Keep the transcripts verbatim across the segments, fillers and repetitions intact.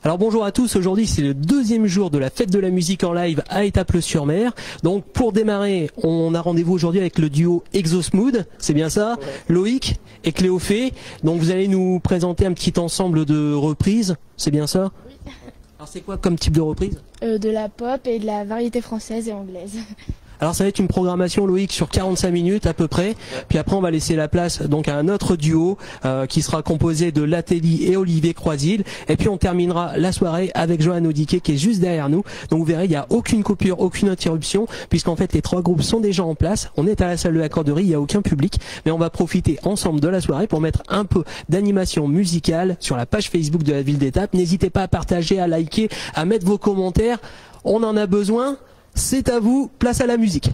Alors bonjour à tous, aujourd'hui c'est le deuxième jour de la fête de la musique en live à Étaples-sur-Mer. Donc pour démarrer, on a rendez-vous aujourd'hui avec le duo Exosmood, c'est bien ça, ouais. Loïc et Cléophée. Donc vous allez nous présenter un petit ensemble de reprises, c'est bien ça? Oui. Alors c'est quoi comme type de reprise? euh, De la pop et de la variété française et anglaise. Alors ça va être une programmation, Loïc, sur quarante-cinq minutes à peu près. Ouais. Puis après on va laisser la place donc à un autre duo euh, qui sera composé de Latelli et Olivier Croisil. Et puis on terminera la soirée avec Johan Odiquet qui est juste derrière nous. Donc vous verrez, il n'y a aucune coupure, aucune interruption, puisqu'en fait les trois groupes sont déjà en place. On est à la salle de la Corderie, il n'y a aucun public, mais on va profiter ensemble de la soirée pour mettre un peu d'animation musicale sur la page Facebook de la ville d'Étaples. N'hésitez pas à partager, à liker, à mettre vos commentaires. On en a besoin. C'est à vous, place à la musique.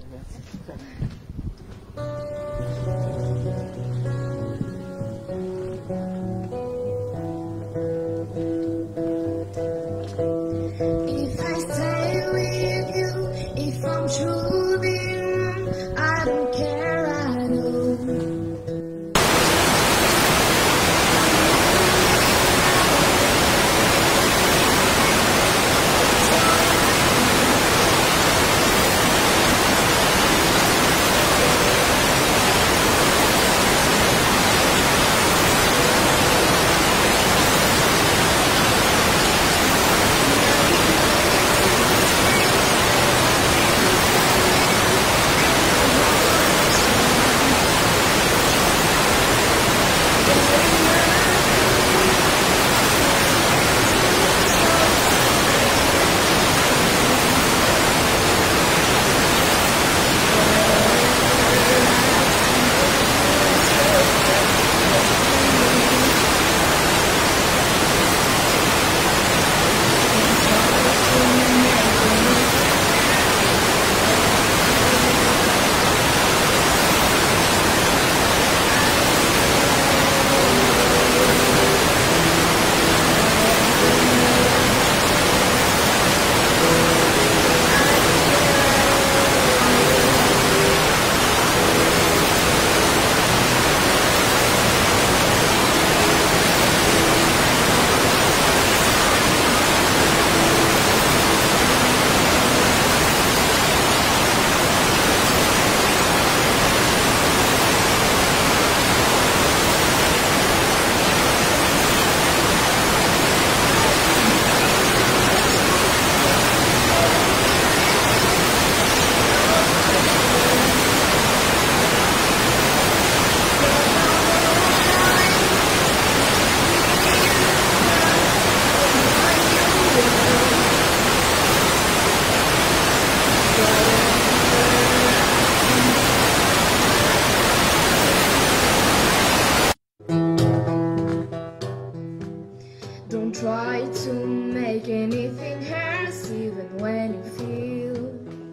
Don't try to make anything hurt, even when you feel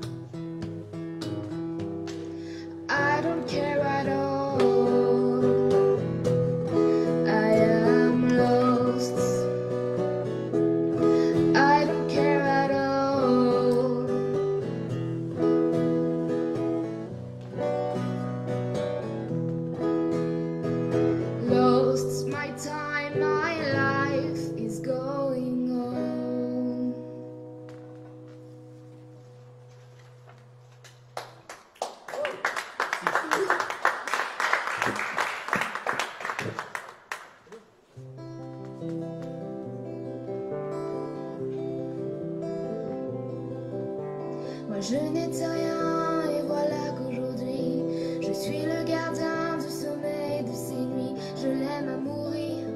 I don't care at all. I am lost. I don't care at all. Lost my time, my life is going on. Moi je n'étais rien et voilà qu'aujourd'hui je suis le gardien du sommeil de ces nuits. Je l'aime à mourir.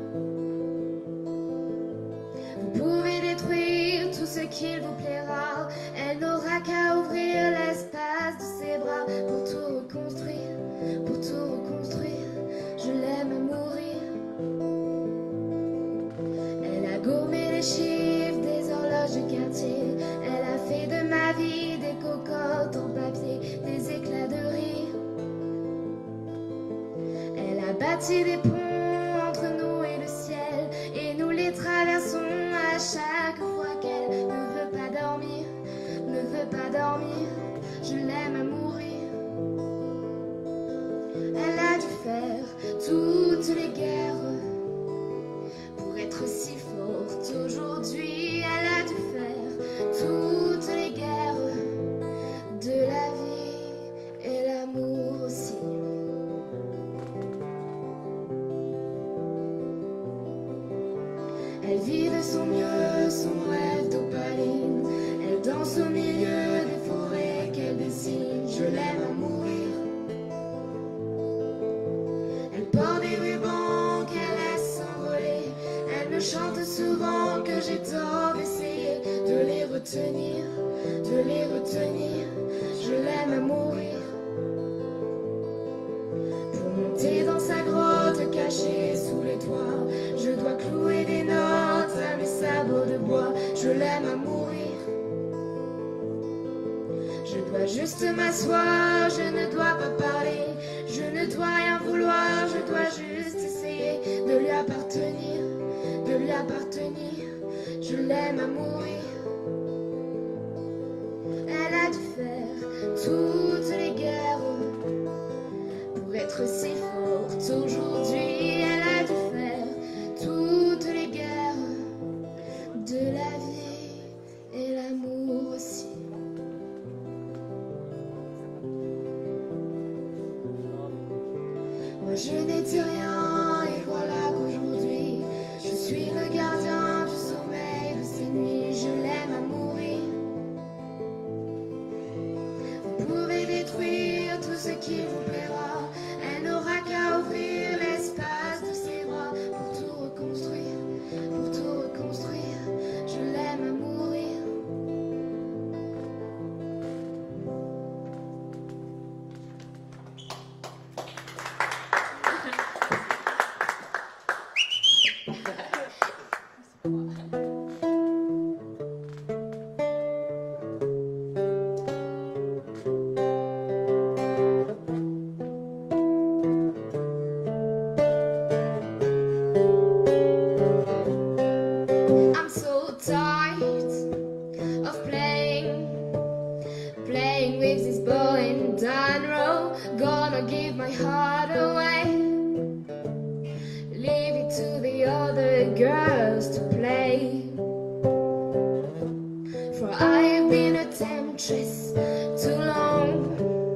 Vous pouvez détruire tout ce qu'il vous plaira. Elle n'aura qu'à ouvrir l'espace de ses bras pour tout reconstruire, pour tout reconstruire. Je l'aime à mourir. Elle a gommé les chiffres des horloges du quartier. Elle a fait de ma vie des cocottes en papier, des éclats de rire. Elle a bâti des ponts entre nous et le ciel, et nous les traversons à chaque fois qu'elle ne veut pas dormir, ne veut pas dormir. Je l'aime à mourir. Elle a dû faire toutes les guerres pour être si forte aujourd'hui. Elle vit de son mieux son rêve d'opaline. Elle danse au milieu des forêts qu'elle dessine. Je l'aime à mourir. Elle porte des rubans qu'elle laisse s'envoler. Elle me chante souvent que j'ai tort d'essayer de les retenir, de les retenir. Je l'aime à mourir. Pour monter dans sa grotte cachée sous les toits, je dois clouer des notes à mes sabots de bois. Je l'aime à mourir. Je dois juste m'asseoir, je ne dois pas parler. Je ne dois rien vouloir, je dois juste essayer de lui appartenir, de lui appartenir. Je l'aime à mourir. Elle a dû faire toutes les guerres pour être si forte aujourd'hui. Elle a dû faire toutes les guerres de la vie et l'amour aussi. Moi je n'étais rien et voilà qu'aujourd'hui je suis le gardien du sommeil de ces nuits. Je l'aime à mourir. Vous pouvez détruire tout ce qui vous plaira. Elle n'aura qu'à ouvrir l'espace de ses bras pour tout reconstruire, pour tout reconstruire. Je l'aime à mourir. I'm so tired of playing, playing with this bow and arrow. Gonna give my heart away, leave it to the other girls to play. For I have been a temptress too long.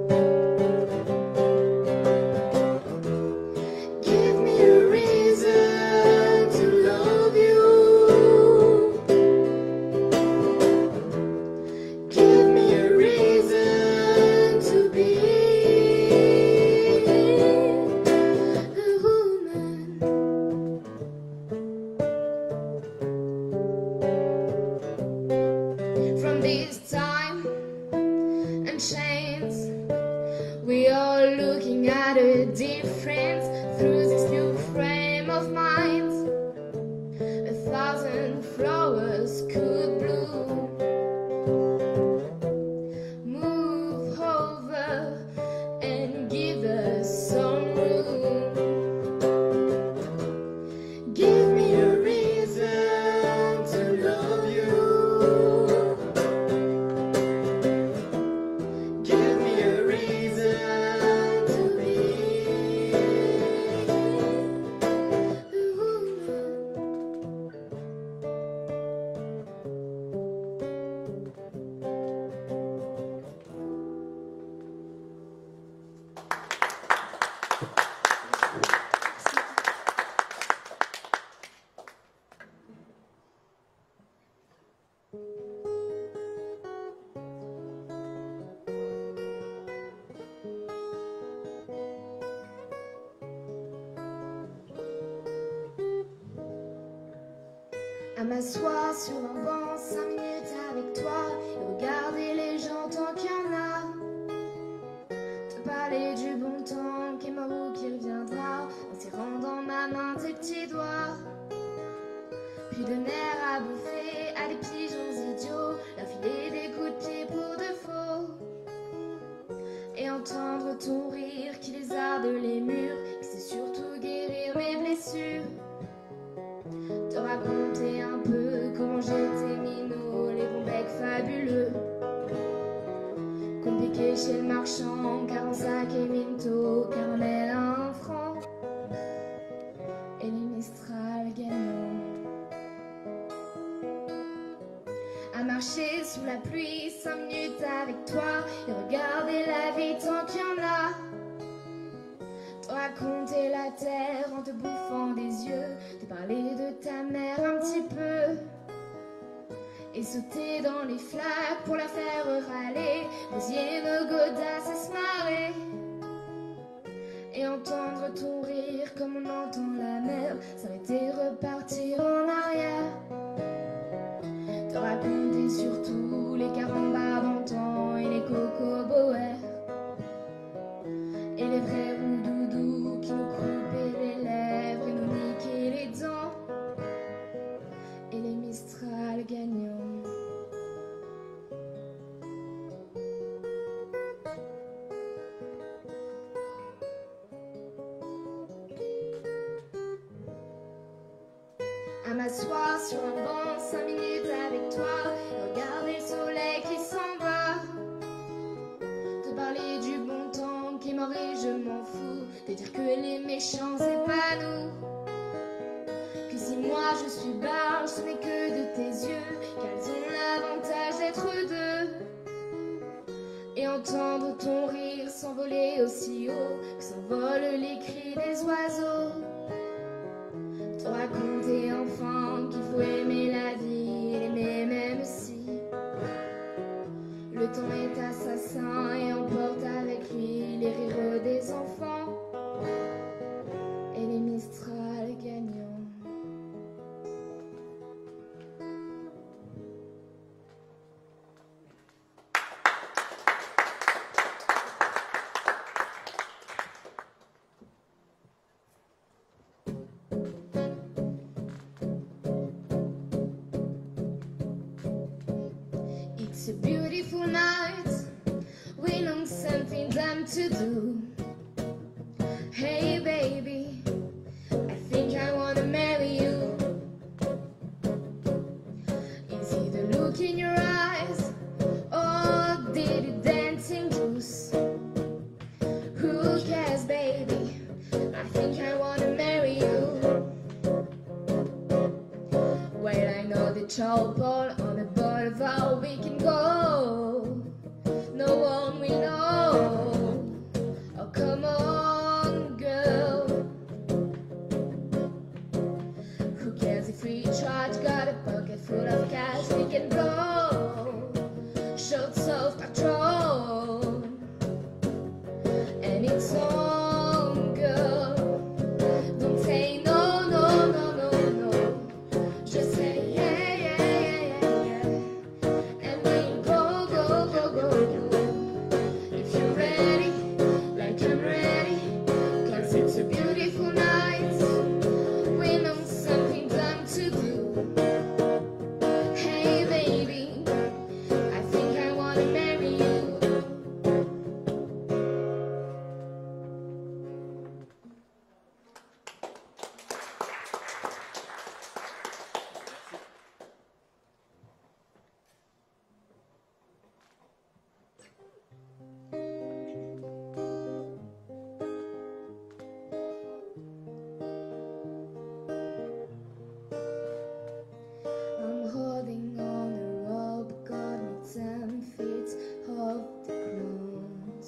Give me a reason to love you. Give me a reason to be a woman. From this time and chains, we are looking at a difference through this new frame of mind. A thousand flowers could bloom. Move over and give us some room. Give me a reason to love you. Give me a reason to be a woman. À m'asseoir sur un banc cinq minutes avec toi et regarder les gens tant qu'il y en a. Te parler du bon temps qui est mort ou qui reviendra en serrant dans ma main tes petits doigts. Puis de nerfs à bouffer à des pigeons idiots, leur filer des coups de pied pour de faux. Et entendre ton rire qui lézarde les murs, qui sait surtout guérir mes blessures. Te raconter un peu comment j'étais minot, les bons becs fabuleux qu'on piquait chez le marchand, quarante-cinq et Minto, caramel à un franc et les Mistral gagnants. À marcher sous la pluie cinq minutes avec toi et regarder la vie tant qu'il y en a. Te raconter la terre en te bouffant des yeux, te parler de ta mère un petit peu, et sauter dans les flaques pour la faire râler, bousiller nos godasses et se marrer, et entendre ton rire comme on entend la mer, s'arrêter, repartir en arrière, te raconter surtout les carambars d'antan et les cocoboères, et les vrais roudoudous qui nous coupaient les lèvres et nous niquaient les dents, et les Mistral gagnants. À m'asseoir sur un banc cinq minutes avec toi et regarder le soleil qui s'en va, te parler du bon temps qui m'en rit, je m'en fous, te dire que les méchants c'est pas nous, que si moi je suis barge ce n'est que de tes yeux, qu'elles ont l'avantage d'être deux, et entendre ton rire s'envoler aussi haut que s'envolent les cris des oiseaux, te raconter enfin qu'il faut aimer la vie et l'aimer même si le temps est assassin et emporte avec lui les rires des enfants et les Mistral gagnants. It's a beautiful night, we know something dumb to do. Hey baby, I think I wanna marry you. Is it the look in your eyes, or did it dancing goose? Who cares baby, I think I wanna marry you. Well, I know the chopper on the boulevard we can go, no one will know. Oh come on girl, who cares if we charge, got a pocket full of cash we can blow, shots of patrol, and it's on girl, don't say no, no, no, no, no, just say yeah, yeah, yeah, yeah, and we'll go, go, go, go, go, if you're ready, like I'm ready, cause it's a beautiful night, we know something dumb to do. Hey baby, I think I wanna marry you. I'm holding on a rope, got me ten feet off the ground.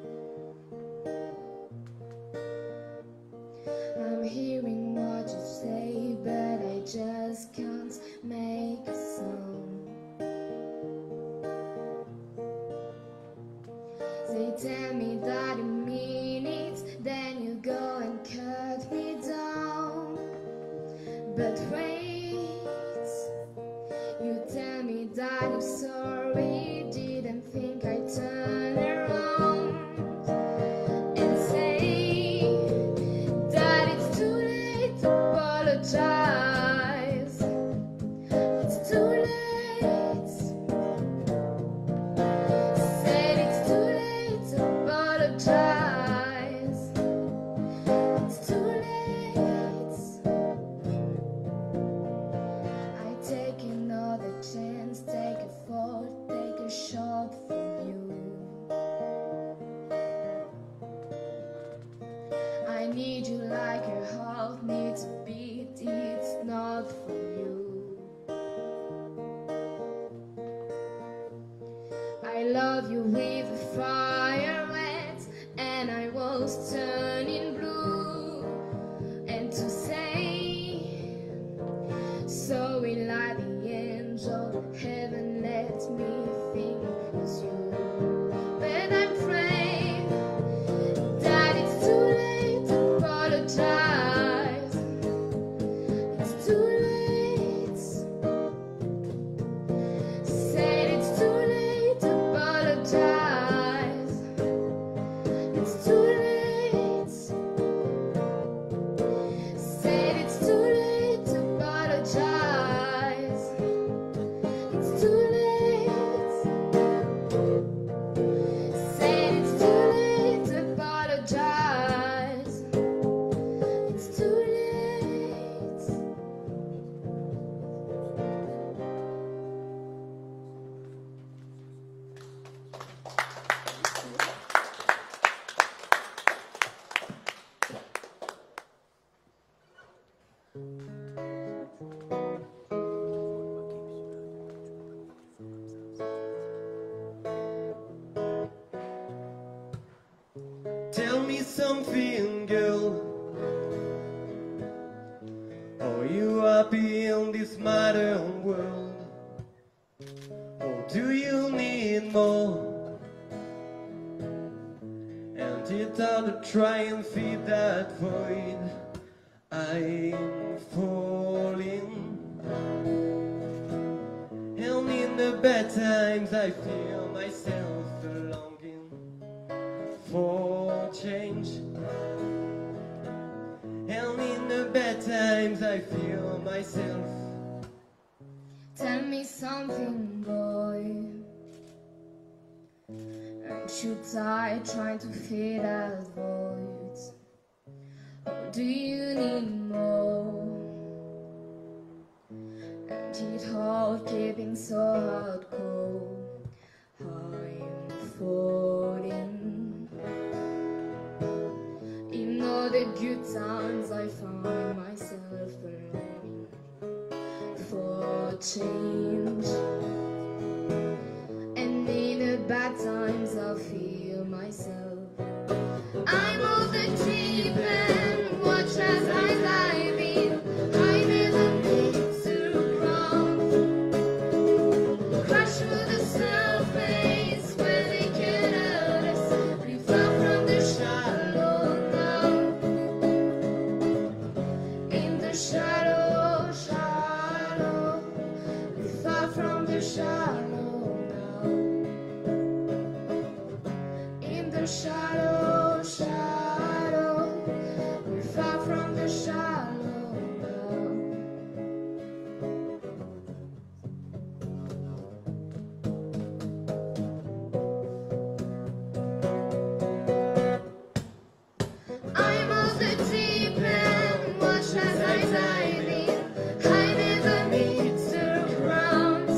I'm hearing what you say, but I just can't make a sound. They tell me that you mean it, then you go and cut me down. But wait, you tell me that you're sorry, didn't think I'd turn around and say that it's too late to apologize. It's too late. Said it's too late to apologize. It's too late. I take another chance, take a fall, take a shot for you. I need you like your heart needs a beat, it's not for you. I love you with a fire wet, and I was turning blue. glowing like the angel heaven lets me think it's you. But I'm afraid that it's too late to apologize. It's too late. Said it's too late to apologize. It's too late. Said it's too late to apologize. It's too late. Said it's too late to apologize. It's too late. Tell me something, girl. Are you happy in this modern world? Or do you need more? And it's hard to try and feed that void. I'm falling. And in the bad times I feel myself longing for change. And in the bad times I feel myself. Tell me something, boy. Aren't you tired trying to fill that void? Or do you need more? And it hard keeping so hardcore. I'm falling. In all the good times I find myself longing for change. And in the bad times I feel myself. I'm over the deep end, watch as I dive in. I never need to ground. Crash through the surface where they can hurt us. We fell from the shallow now. In the shadow, shallow. We fell from the shallow now. In the shadow, shadow. We fell from the shallow now. I'm off the deep end, watch as I dive in. I never need to ground.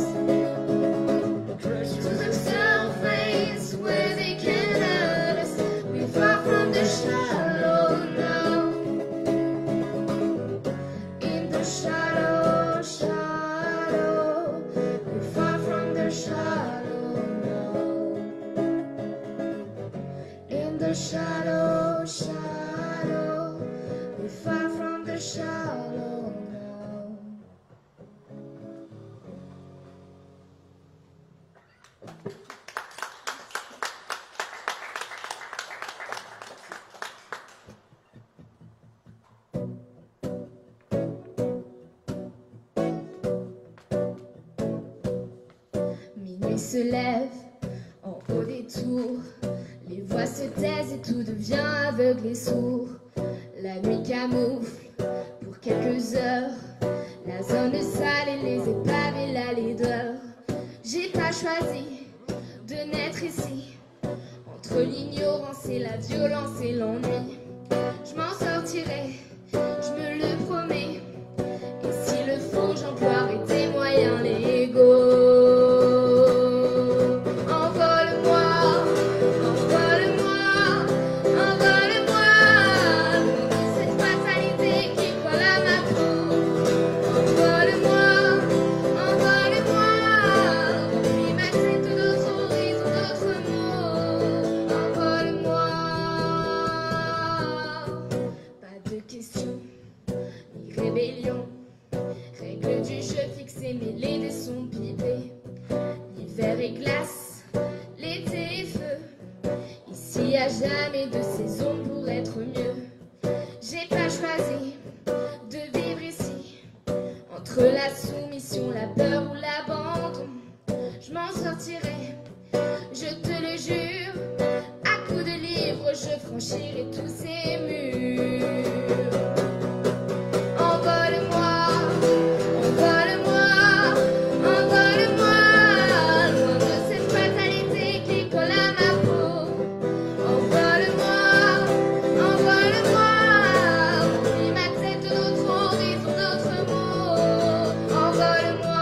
To the surface where they can hurt us. We far from the shallow now. In the shadow, shadow. We far from the shallow now. In the shadow, shadow. We far from the shallow now. Minuit se lève en haut des tours. Les voix se taisent et tout devient aveugle et sourd. La nuit camoufle pour quelques heures la zone sale et les épaves et la laideur. J'ai pas choisi de naître ici. Entre l'ignorance et la violence et l'ennui, je m'en sortirai, je me le promets. Et s'il le faut, j'emploierai des moyens légaux. Envole-moi, envole-moi, envole-moi. Cette fatalité qui colle à ma peau. Envole-moi, envole-moi. Puis m'accepte d'autres horizons, d'autres mots. Envole-moi. Pas de questions, ni s'est mêlé des sons pipés. L'hiver est glace, l'été est feu. Ici y a jamais de saison pour être mieux. J'ai pas choisi de vivre ici. Entre la soumission, la peur ou l'abandon, je m'en sortirai, je te le jure. À coups de livres, je franchirai tous ces murs. Envole-moi, envole-moi, envole-moi, loin de cette fatalité qui colle à ma peau. Envole-moi, envole-moi, oublie ma tête, d'autres horizons, d'autres mots. Envole-moi.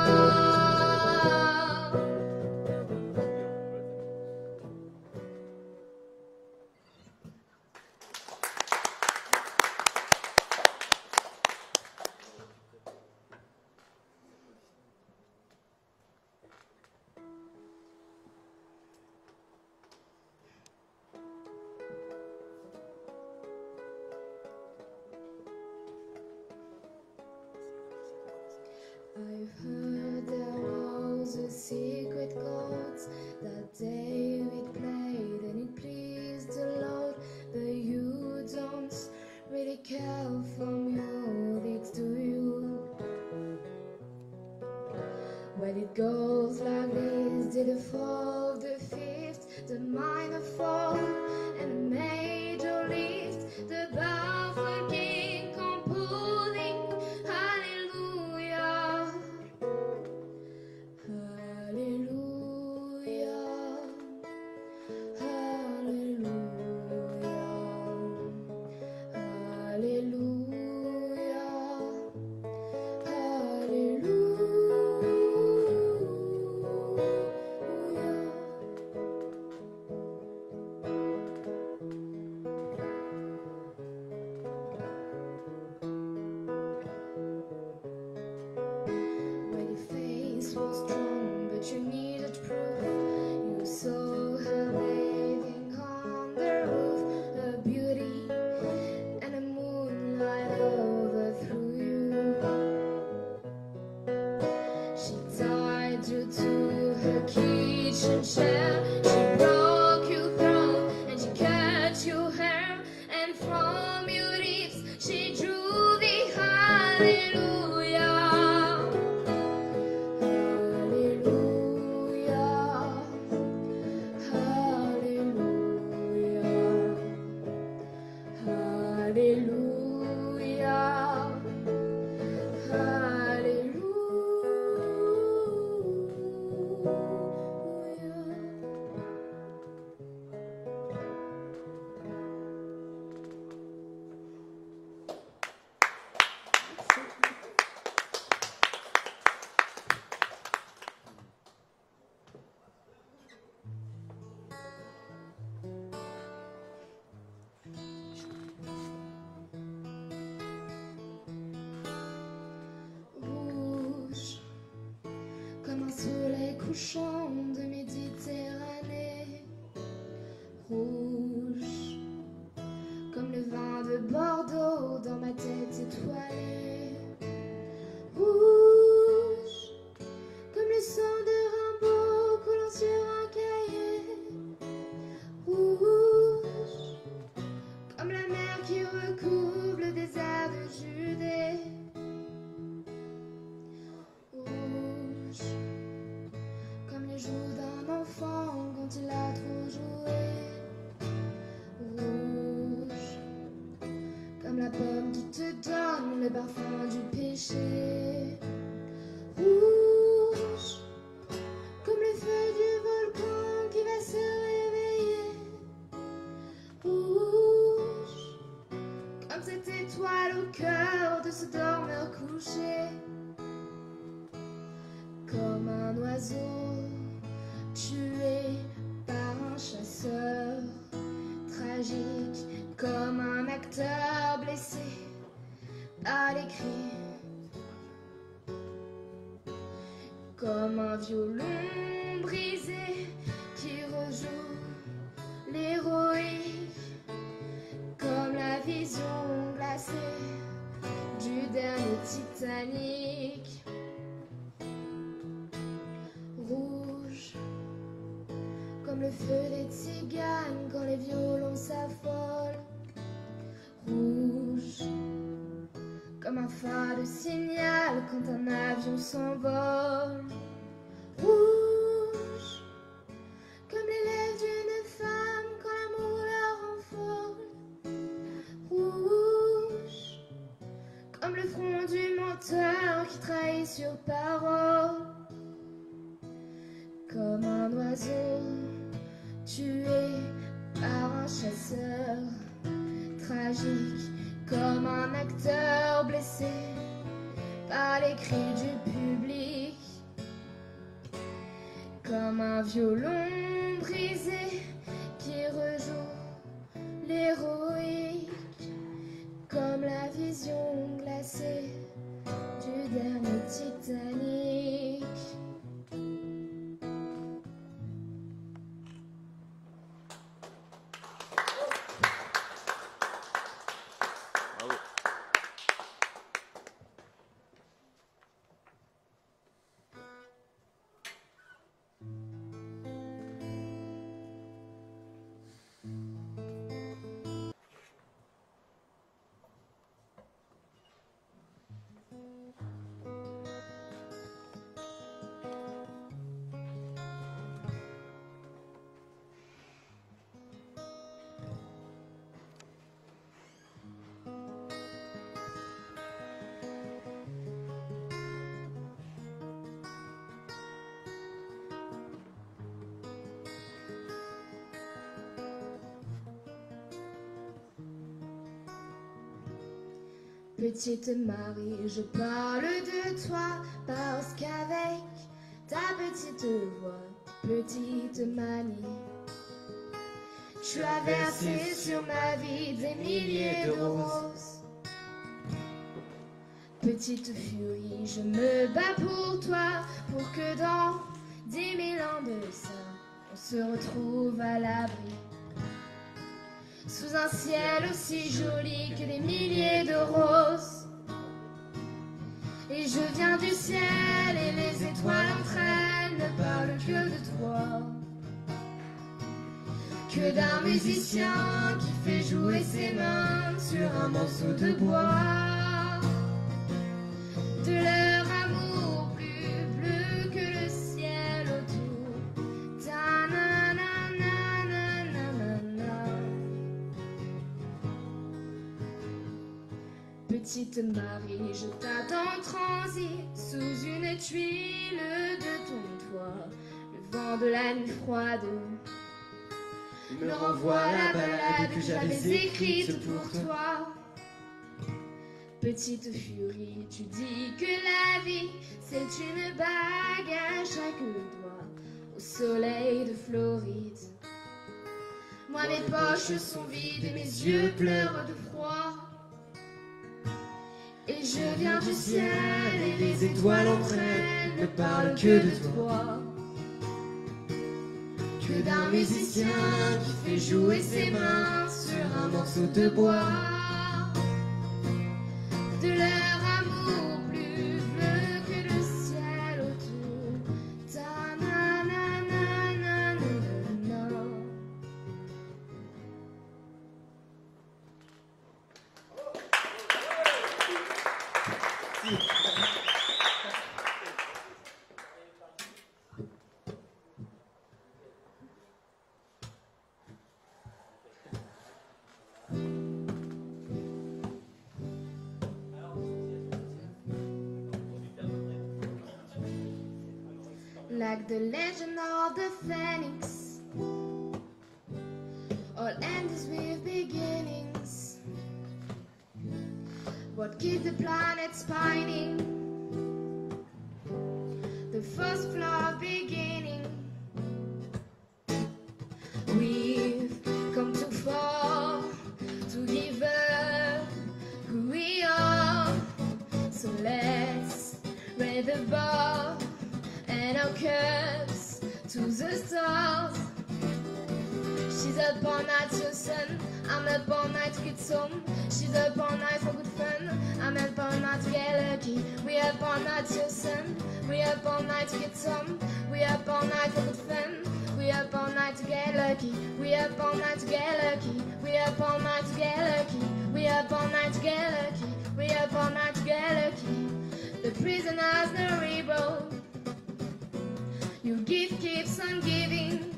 I've heard there was a secret chord that David played and it pleased the Lord, but you don't really care for music, do you? Well, it goes like this: did the fourth, the fifth, the minor fall, and the major lift, the baffled king composing hallelujah, hallelujah, hallelujah, hallelujah, hallelujah. Well, your face was strong, but you needed proof. You saw her bathing on the roof, her beauty and the moonlight overthrew you. She tied you to her kitchen chair, she broke your throat and she cut your hair, and from your lips she drew the hallelujah, hallelujah, hallelujah, hallelujah, rouge comme un soleil couchant de Méditerranée, rouge comme le vin de Bordeaux dans ma tête étoilée, rouge comme le sang de Rimbaud coulant sur un cahier, rouge comme la mer qui recouvre le désert de Judée, rouge comme les joues d'un enfant quand il a trop joué, rouge comme la pomme qui te donne le parfum du péché, rouge comme le feu du volcan qui va se réveiller, rouge comme cette étoile au cœur de ce dormeur couché, comme un oiseau tué par un chasseur, tragique comme un acteur blessé à l'écrit, comme un violon brisé qui rejoue l'héroïque, comme la vision glacée du dernier Titanic, comme le feu des tziganes quand les violons s'affolent. Rouge, comme un phare de signal quand un avion s'envole. Rouge, comme les lèvres d'une femme quand l'amour la rend folle. Rouge, comme le front du menteur qui trahit sur parole. Comme un oiseau tué par un chasseur, tragique comme un acteur blessé par les cris du public. Comme un violon brisé qui rejoue l'héroïque. Comme la vision glacée du dernier Titanic. Petite Marie, je parle de toi parce qu'avec ta petite voix, petite manie, tu as versé sur ma vie des milliers de roses. Petite furie, je me bats pour toi, pour que dans dix mille ans de ça, on se retrouve à l'abri. Sous un ciel aussi joli que des milliers de roses. Et je viens du ciel et les étoiles entre elles ne parlent que de toi. Que d'un musicien qui fait jouer ses mains sur un morceau de bois. De leur amour plus bleu que le ciel autour. Ta-na-na-na-na-na-na. Petite Marie, je t'attends en transit sous une tuile de ton toit. Le vent de la nuit froide me renvoie la balade que j'avais écrite pour toi. Petite furie, tu dis que la vie c'est une bague à chaque doigt au soleil de Floride. Moi mes poches sont vides et mes yeux pleurent de froid. Et je viens du ciel et les étoiles entre elles ne parlent que de toi. Que d'un musicien qui fait jouer ses mains sur un morceau de bois. De leur amour plus bleu que le ciel autour. Ta-na-na-na-na-na-na. Like the legend of the phoenix, all ends with beginnings. What keeps the planet spinning? The first flow of beginning. We've come too far to give up who we are. So let's raise the bar and our cups to the stars. She's up all night to sun, I'm up all night to get some. She's up all night for good fun, I'm up all night to get lucky. We up all night to sun, we up all night to get some. We up all night for good fun, We up all night to get lucky. We up all night to get lucky. We up all night to get lucky. We up all night to get lucky. We up all night to get lucky. The prisoners no rebel. Your gift keeps on giving.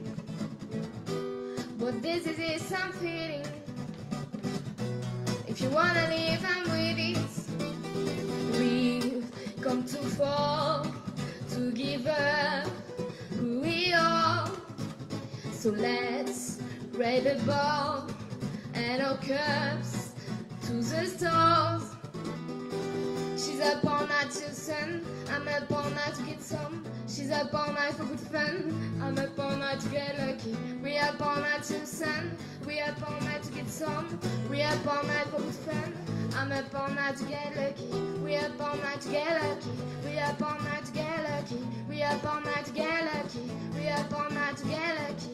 But this is it, I'm feeling. If you wanna live, I'm with it. We've come too far to give up who we are. So let's raise the bar and our cups to the stars. She's up all night till sun. I'm up all night to get some. She's up all night for good fun. I'm up all night to get lucky. We up all night till sun. We up all night to get some. We up all night for good fun. I'm up all night to get lucky. We up all night to get lucky. We up all night to get lucky. We up all night to get lucky. We up all night to get lucky.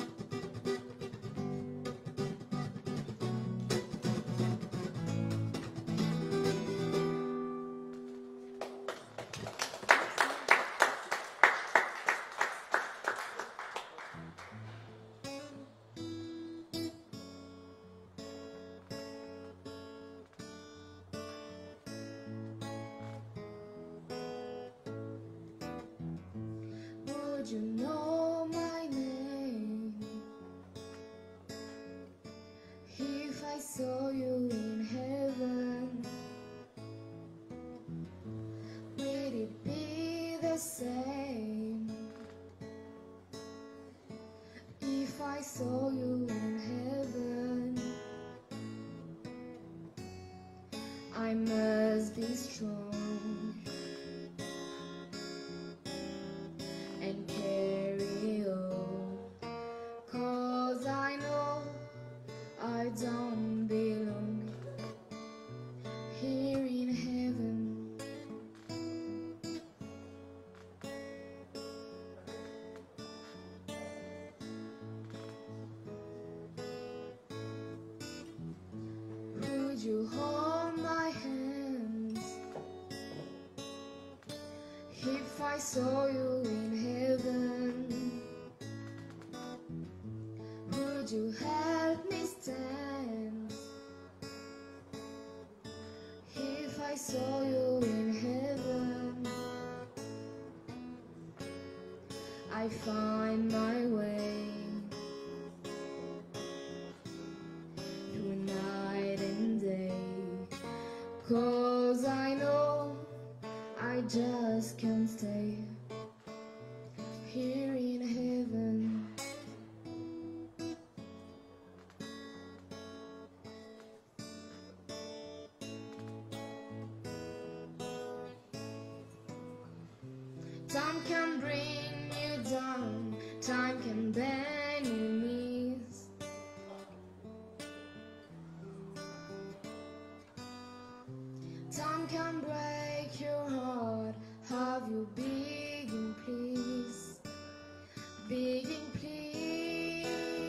Would you know my name if I saw you in heaven? Would it be the same if I saw you in heaven? I must be strong and carry on, 'cause I know I don't belong here in heaven. Would you hold my hands if I saw you in heaven? Would you help me stand if I saw you in heaven? I find my way through night and day, 'cause I know I just can't stay here in heaven. Time can bring you down, time can bend your knees. Time can break your heart, have you begging please, begging please.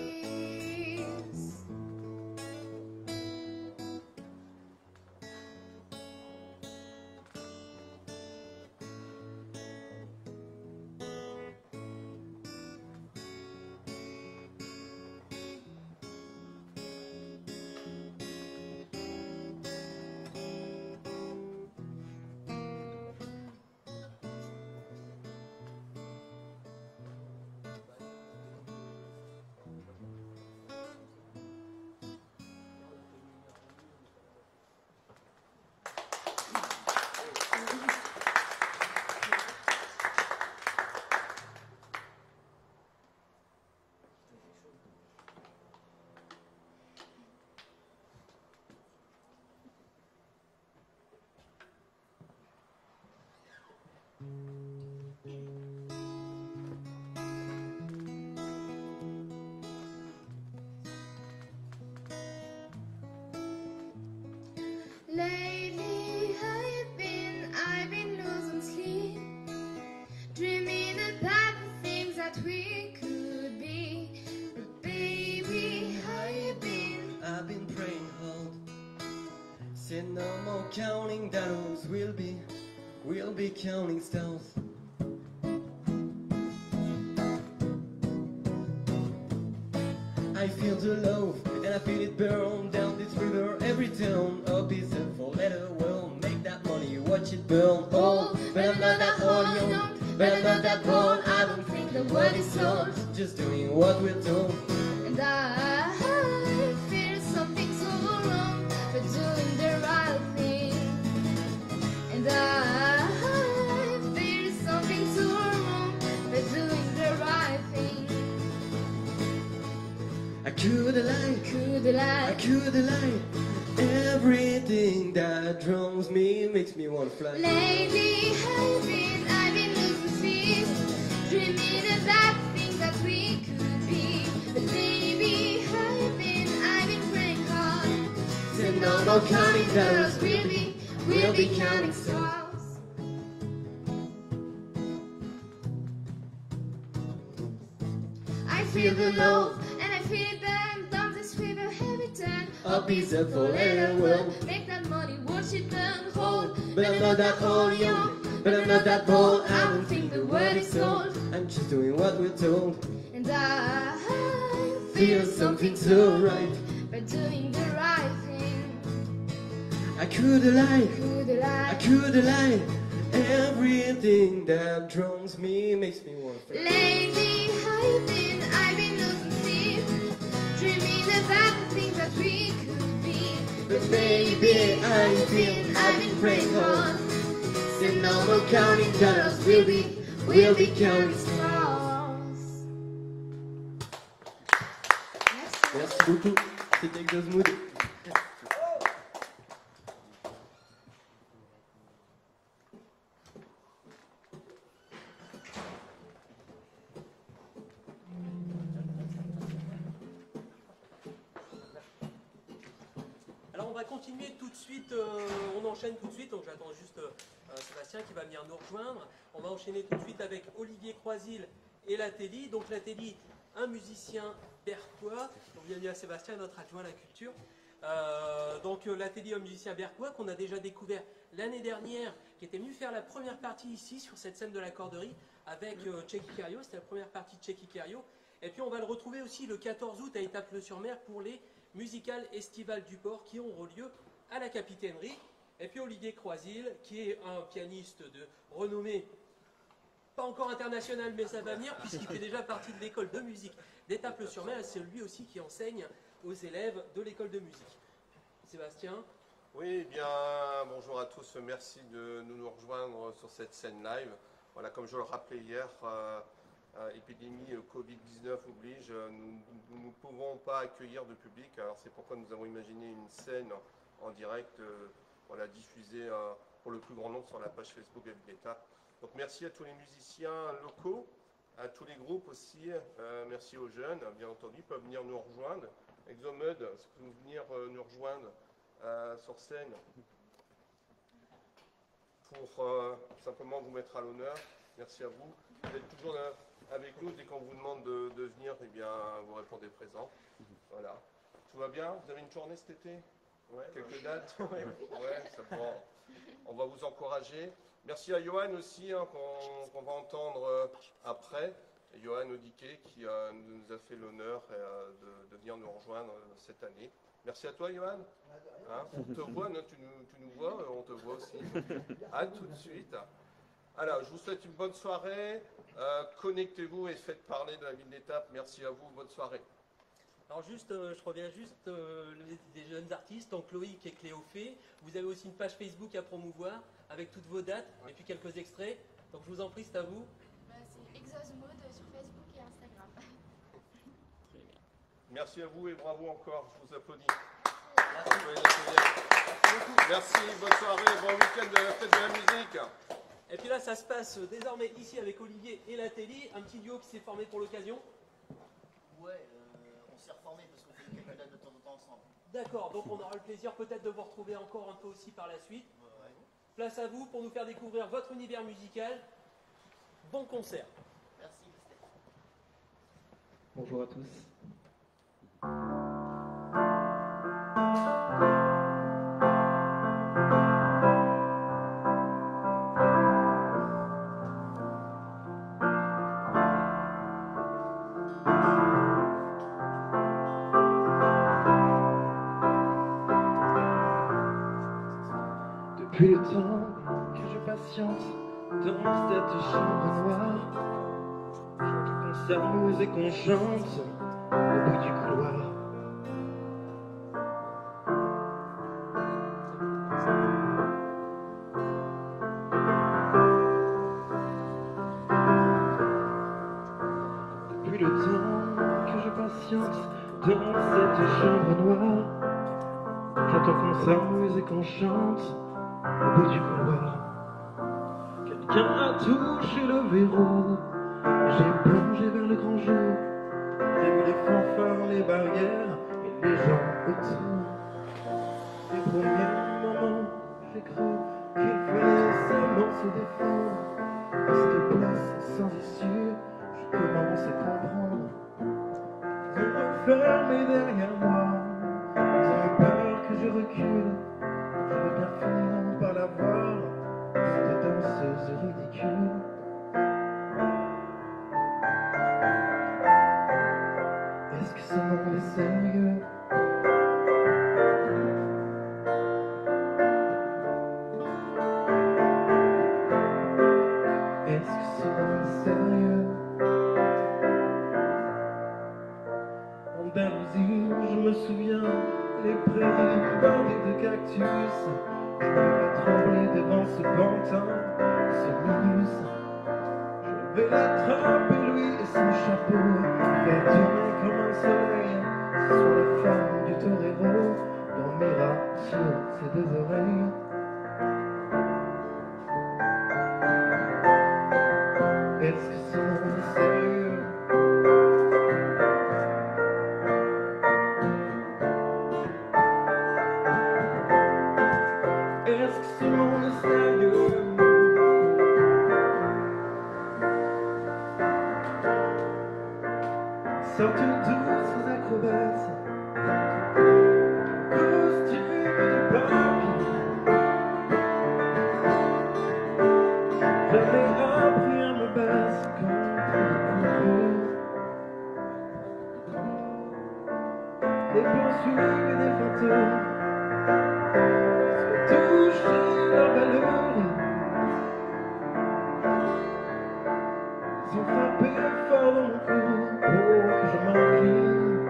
Lately I've been, I've been losing sleep, dreaming about the things that we could be. But baby, how you been? I've been praying hard. Said no more counting dollars. We'll be, we'll be counting stars. I feel the love, and I feel it burn down this river. Every town, a piece of four-letter world. Make that money, watch it burn. Oh, but I'm not that old, young, but I'm not that bold. I don't think the world is sold, just doing what we're told. And I feel something so wrong, but doing the right thing. And I feel something so wrong, but doing the right thing. I could lie, Could I lie, could lie. Everything that drowns me makes me wanna fly. lately I've been, I've been losing sleep, dreaming about things that we could be. But baby, I've been, I've been praying hard. Say no more counting dollars, We'll be, we'll be counting stars. I feel the love, and I feel it burn down this river every turn. A piece of four-letter world. Make that money, watch it burn, hold. But I'm not that old, young, but I'm not that bold. I don't think the word is sold. I'm just doing what we're told. And I Feel something so right. by doing the right thing. I could lie, Could I lie, could lie. Everything that drowns me makes me wanna fly. lately I've been, I've been losing sleep, dreaming about the things that we could be. But baby, I've been, I've been praying hard. Say no more counting dollars, we'll be, we'll be counting stars. Merci beaucoup, c'était Exosmood. Alors on va continuer tout de suite, euh, on enchaîne tout de suite, donc j'attends juste euh, Sébastien qui va venir nous rejoindre. On va enchaîner tout de suite avec Olivier Croisil et Latelli. Donc Latelli, un musicien berquois, donc bienvenue à Sébastien, notre adjoint à la culture. Euh, donc euh, Latelli, un musicien berquois qu'on a déjà découvert l'année dernière, qui était venu faire la première partie ici sur cette scène de la Corderie avec euh, Checky Cario, c'était la première partie de Checky Cario. Et puis on va le retrouver aussi le quatorze août à Étaples-sur-Mer pour les musicales estivales du port qui auront lieu à la Capitainerie. Et puis Olivier Croisil, qui est un pianiste de renommée, pas encore internationale, mais ça va venir, puisqu'il fait déjà partie de l'école de musique d'Étaples-sur-Mer, et c'est lui aussi qui enseigne aux élèves de l'école de musique. Sébastien? Oui, eh bien, bonjour à tous, merci de nous rejoindre sur cette scène live. Voilà, comme je le rappelais hier, euh, euh, épidémie euh, Covid dix-neuf oblige, euh, nous ne pouvons pas accueillir de public, alors c'est pourquoi nous avons imaginé une scène en direct, euh, voilà, diffusée euh, pour le plus grand nombre sur la page Facebook de l'État. Donc merci à tous les musiciens locaux, à tous les groupes aussi, euh, merci aux jeunes, bien entendu, ils peuvent venir nous rejoindre. Exomud, est-ce que vous venir euh, nous rejoindre euh, sur scène pour euh, simplement vous mettre à l'honneur. Merci à vous. Vous êtes toujours là avec nous. Dès qu'on vous demande de, de venir, eh bien, vous répondez présent. Voilà. Tout va bien? Vous avez une journée cet été? Ouais, quelques dates? Ouais, ouais, ça prend. On va vous encourager. Merci à Johan aussi, hein, qu'on qu'on va entendre euh, après. Et Johan Odiké qui euh, nous a fait l'honneur euh, de, de venir nous rejoindre euh, cette année. Merci à toi, Johan. Hein, on te voit, non, tu, nous, tu nous vois, on te voit aussi. À tout de suite. Alors, je vous souhaite une bonne soirée. Euh, Connectez-vous et faites parler de la ville d'Étaples. Merci à vous. Bonne soirée. Alors juste, euh, je reviens juste euh, les- des jeunes artistes, donc Loïc et Cléophée. Vous avez aussi une page Facebook à promouvoir avec toutes vos dates et puis quelques extraits. Donc je vous en prie, c'est à vous. Bah, c'est Exosmode sur Facebook et Instagram. Merci à vous et bravo encore. Je vous applaudis. Merci, Merci, bonne soirée, bon week-end de la fête de la musique. Et puis là, ça se passe désormais ici avec Olivier et Latelli, un petit duo qui s'est formé pour l'occasion. Ouais, euh, on s'est reformé parce qu'on fait quelques dates de temps en temps ensemble. D'accord, donc on aura le plaisir peut-être de vous retrouver encore un peu aussi par la suite. Ouais. Place à vous pour nous faire découvrir votre univers musical. Bon concert. Merci, Steph. Bonjour à tous. Depuis le temps que je patiente dans cette chambre noire, j'entends qu'on s'amuse et qu'on chante au bout du couloir. Depuis le temps que je patiente dans cette chambre noire, j'entends qu'on s'amuse et qu'on chante au bout du couloir. Quelqu'un a touché le verrou, j'ai plongé vers le grand jour. J'ai vu les fanfares, les barrières et les gens autour. Les premiers moments, j'ai cru qu'il fallait seulement se défendre. Parce que place sans issue, je commence à comprendre. Ils ont refermé derrière moi, ils ont eu peur que je recule. Je veux bien finir par la voir, cette danseuse ridicule. Est-ce que ce monde est sérieux? Est-ce que ce monde est sérieux? Andalousie, je me souviens, les prairies bordées de cactus. Je me vois trembler devant ce pantin, ce minus. Je vais l'attraper lui et son chapeau, faire tourner comme un soleil. Ce soit la femme du torero, dormira sur ses deux oreilles. Est-ce que ce monde est sérieux? Est-ce que ce monde est sérieux? Sortent tous ces acrobates, costumes de papier. J'avais appris à me battre contre les poupées. Des poursuites et des fantômes, toucher leur valeur. Ils ont frappé fort dans mon cou pour que je m'incline.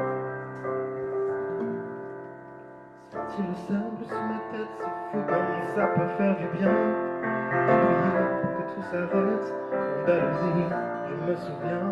Sentir le sable sous ma tête, c'est fou comme ça peut faire du bien. J'ai prié pour que tout s'arrête, Andalousie, je me souviens.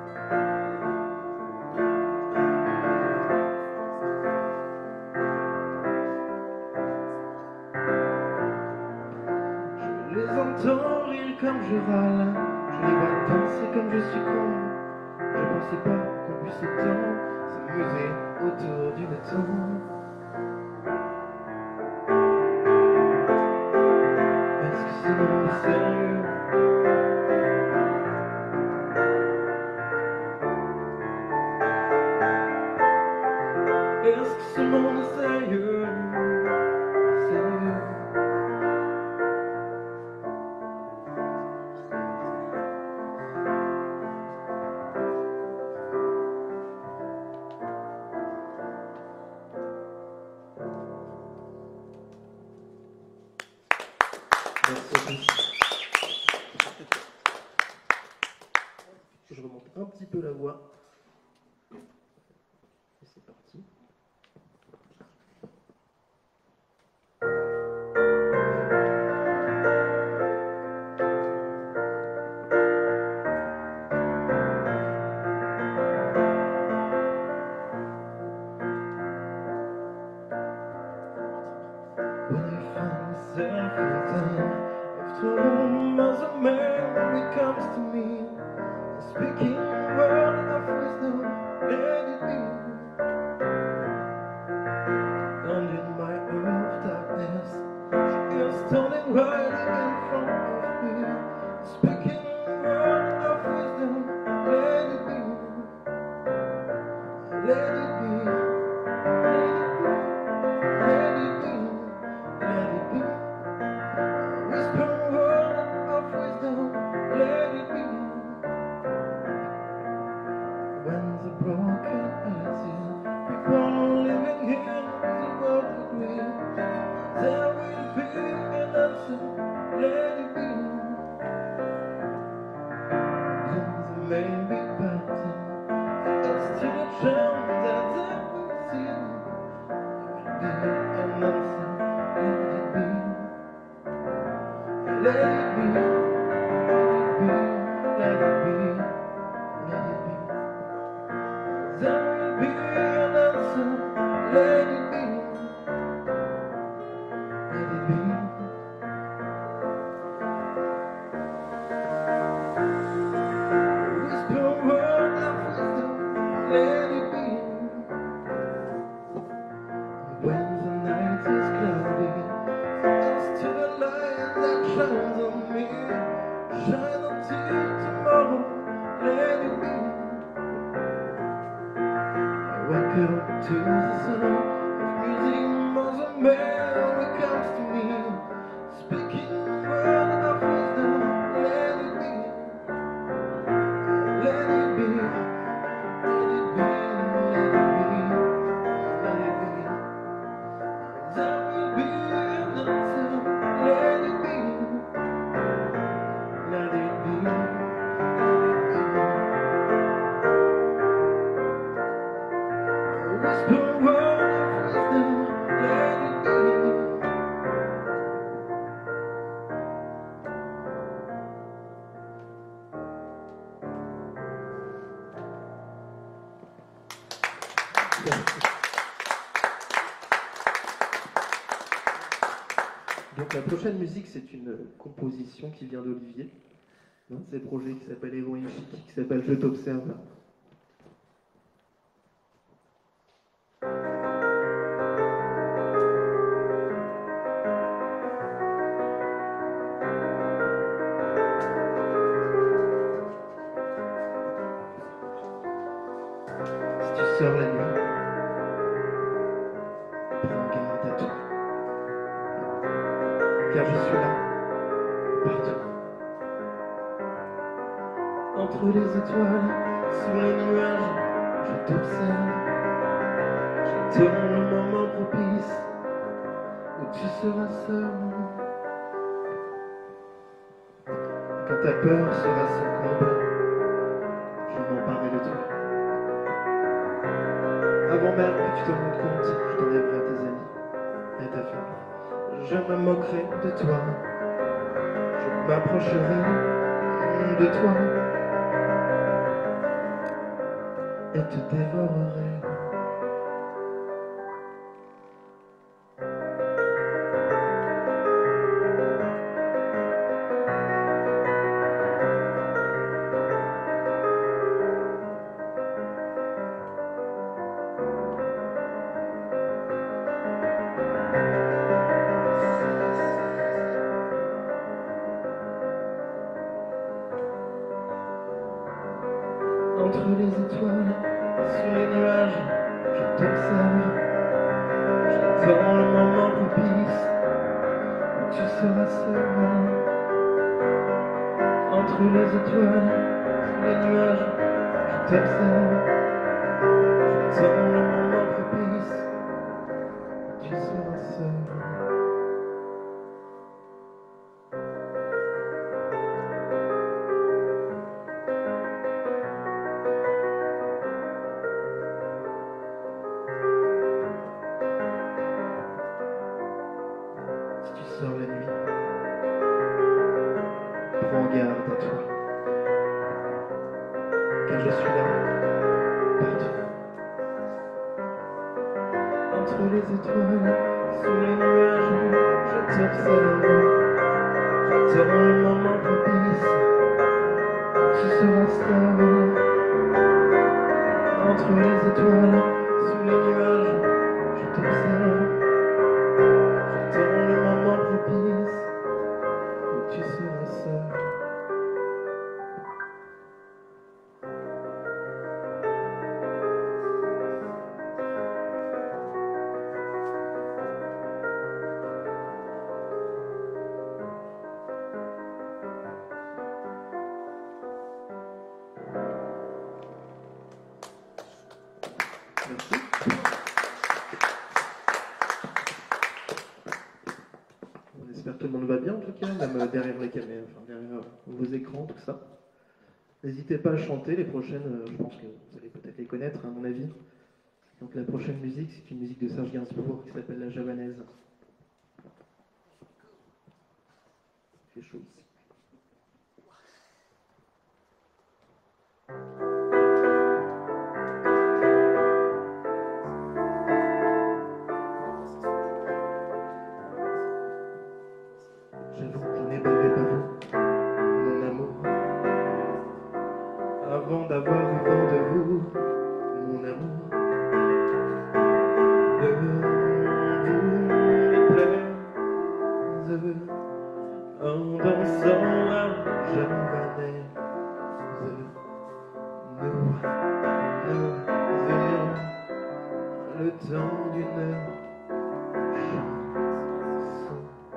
Je les entends rire comme je râle, je les vois danser comme je suis con. Je pensais pas qu'on puisse autant s'amuser autour du béton. Est-ce que ce monde est sérieux? Est-ce que ce monde est sérieux? Sérieux? Je remonte un petit peu la voix. Et c'est parti. When I find myself in time, after all miles of memory comes to me, speaking word of wisdom, let it be. And in my earth darkness, she is standing right in front of me, speaking word of wisdom, let it be. Let it be. Let it be. Let it be. Whisper word of wisdom, let it be. maybe, but it's still a chance that I will see. It will be an answer, let it be, let it be, let it be, let it be, there will be an answer, let it be, let it be. Whisper a word of wisdom, let it be. When the night is cloudy, it's to the light that shines on me, shine until tomorrow, let it be. I wake up to the sound of music, Mother Mary comes to me, speaking word of wisdom, let it be. Let it be, let it be, let it be, let it be. There will be an answer, let it be, let it be, let it be. Whisper a word of wisdom, let it be. Donc la prochaine musique, c'est une composition qui vient d'Olivier, un de ses projets qui s'appelle Héroïne Chic, qui s'appelle Je t'observe. Si tu sors la nuit, prends garde à toi. Car je suis là, partout. Entre les étoiles, sous les nuages, je t'observe. J'attends le moment propice où tu seras seul. Quand ta peur sera sans comble, je m'emparerai de toi. Avant même que tu te rendes compte, je t'enlèverai à tes amis et à ta famille. Je me moquerai de toi, je m'approcherai de toi et te dévorerai. Entre les étoiles, sur les nuages, je t'observe. J'attends le moment propice où tu seras seul. Entre les étoiles, sur les nuages, je t'observe. J'attends le moment propice où tu seras seul. Sors la nuit, prends garde à toi, car je suis là, partout. Entre les étoiles, sous les nuages, je t'observe. J'attends le moment propice où tu seras seul. Entre les étoiles, sous les nuages, je t'observe. J'attends le moment propice où tu seras seul. Merci. J'espère que tout le monde va bien en tout cas, même derrière les caméras, enfin derrière vos écrans, tout ça. N'hésitez pas à chanter, les prochaines, euh, je pense que vous allez peut-être les connaître, à mon avis. Donc la prochaine musique, c'est une musique de Serge Gainsbourg qui s'appelle La Javanaise. Il fait chaud ici. J'avoue que je n'ai bavé pas vous, mon amour. Avant d'avoir eu vent de vous, mon amour. De vous déplaise, en dansant la javanaise. Nous, nous aimions le temps d'une chanson.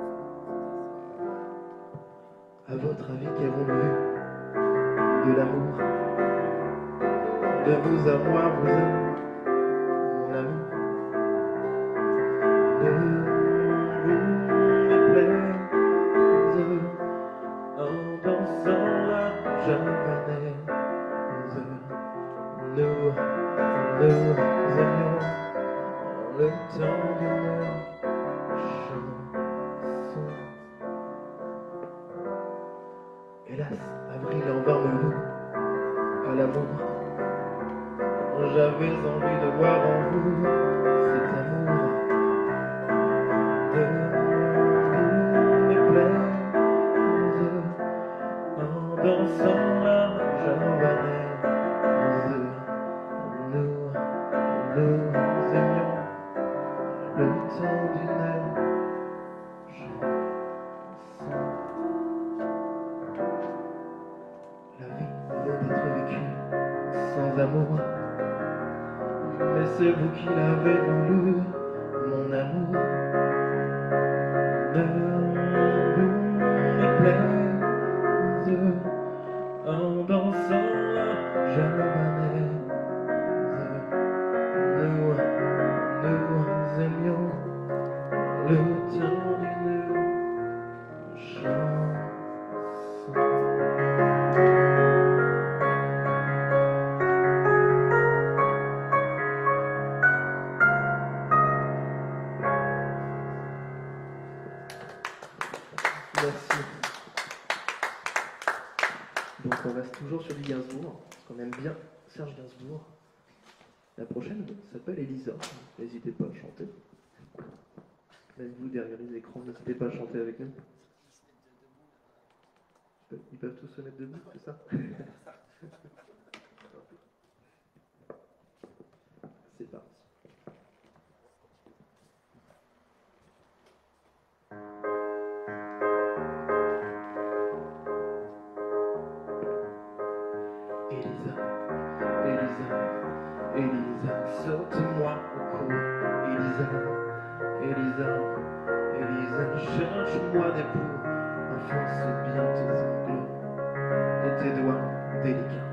À votre avis, qu'avons-nous vu de l'amour? De vous à moi, vous à mon amour. De vous déplaise, en dansant la javanaise. Nous, nous aimions le temps d'une chanson. Hélas, avril en vain me loue à l'amour. J'avais envie de voir en vous cet amour. De vous déplaise, en dansant la javanaise. Nous, nous aimions le temps d'une chanson. La vie vaut d'être vécue sans amour. Mais c'est vous qui l'avez voulu, mon amour. Ne vous déplaise, en dansant la javanaise. Nous, nous aimions le temps d'une chanson. Merci. Donc on reste toujours sur du Gainsbourg, parce qu'on aime bien Serge Gainsbourg. La prochaine s'appelle Elisa. N'hésitez pas à chanter. Même vous derrière les écrans, n'hésitez pas à chanter avec nous. Ils peuvent tous se mettre debout, c'est ça? C'est parti. Elisa, Elisa, Elisa, saute-moi au cou. Elisa, Elisa, Elisa, cherche-moi des poux. Enfonce bien tes ongles et tes doigts délicats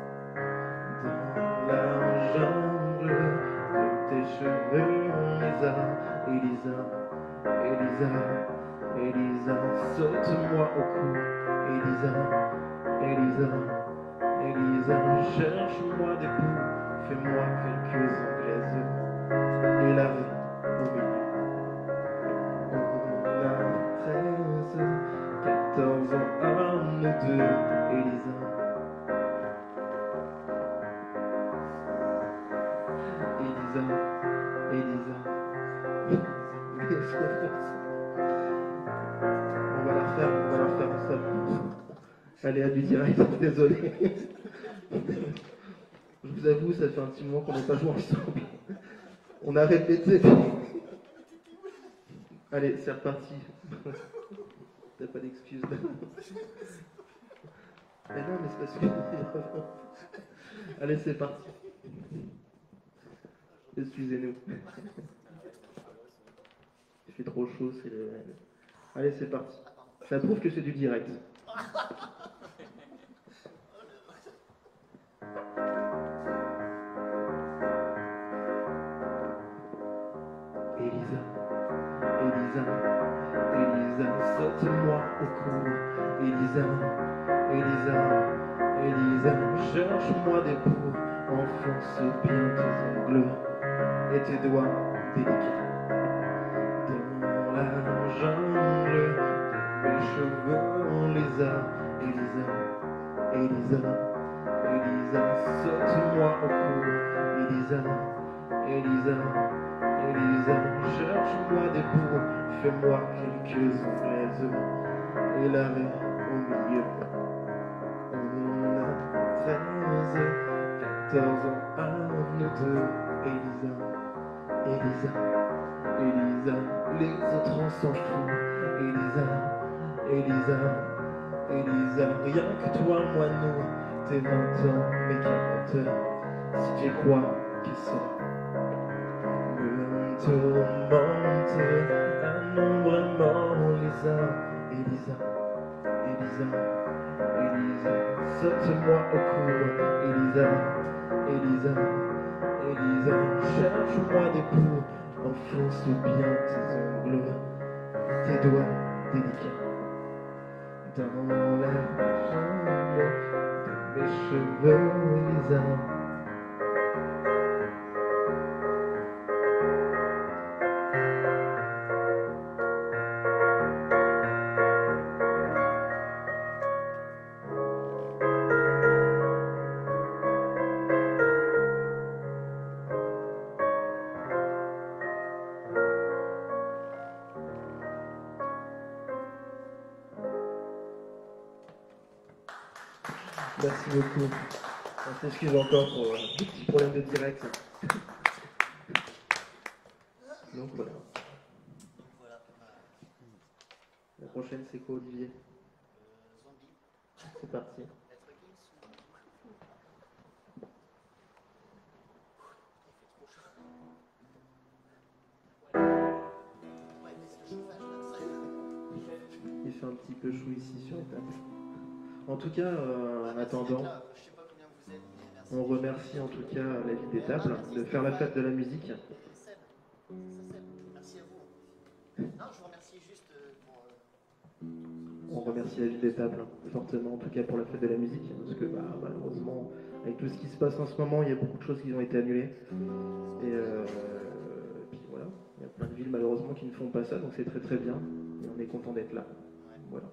dans la jungle de tes cheveux, Elisa, Elisa, Elisa, Elisa, saute-moi au cou. Elisa, Elisa, Elisa, cherche-moi des poux, fais-moi quelques anglaises et la vie au milieu. On a treize, quatorze ans à nous deux, Elisa. Elisa, Elisa, Elisa. On va la refaire, on va la refaire ensemble. Allez, à du direct, désolé. Je vous avoue, ça fait un petit moment qu'on n'a pas joué ensemble. On a répété. Allez, c'est reparti. T'as pas d'excuses. Mais non, mais c'est parce que... Allez, c'est parti. Excusez-nous. Il fait trop chaud, c'est le... Allez, c'est parti. Ça prouve que c'est du direct. Elisa, Elisa, Elisa, saute-moi au cou. Elisa, Elisa, Elisa. Elisa, cherche-moi des pour, enfonce bien tes ongles et tes doigts délicats dans la jungle de mes cheveux. Elisa, Elisa, Elisa, Elisa, saute-moi au cou. Elisa, Elisa, Elisa, cherche-moi des pour, fais-moi quelques onglaises et l'arrêt au milieu. On a treize, quatorze ans à nous deux. Elisa, Elisa, Elisa, les autres on s'en fout. Elisa, Elisa, Elisa, rien que toi, moi, nous, tes vingt ans, mes quarante, si tu crois qu'ils sont me tourmente, ah non vraiment, Elisa, Elisa, Elisa, Elisa, saute-moi au cou. Elisa, Elisa, Elisa, cherche-moi des poux, enfonce bien tes ongles, tes doigts délicats dans la jungle de mes cheveux. Elisa, merci beaucoup. On s'excuse encore pour euh, des petits problèmes de direct. Donc voilà. Donc voilà. La prochaine c'est quoi, Olivier? Euh, zombie. C'est parti. Lettre Kings ou... Ouais, mais c'est le chauffage là, ça. Il fait un petit peu chaud ici sur les tables. En tout cas, euh, en attendant, Là, je sais pas combien vous êtes, mais merci. on remercie en tout cas la ville des tables de faire la fête de la musique. Seb, c'est ça, Seb. Merci à vous. Non, je vous remercie juste euh, pour... euh, On remercie la ville des tables fortement, en tout cas pour la fête de la musique, parce que bah, malheureusement, avec tout ce qui se passe en ce moment, il y a beaucoup de choses qui ont été annulées. Et euh, puis voilà, il y a plein de villes malheureusement qui ne font pas ça, donc c'est très très bien. Et on est content d'être là. Voilà.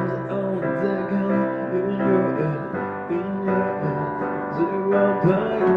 Bye.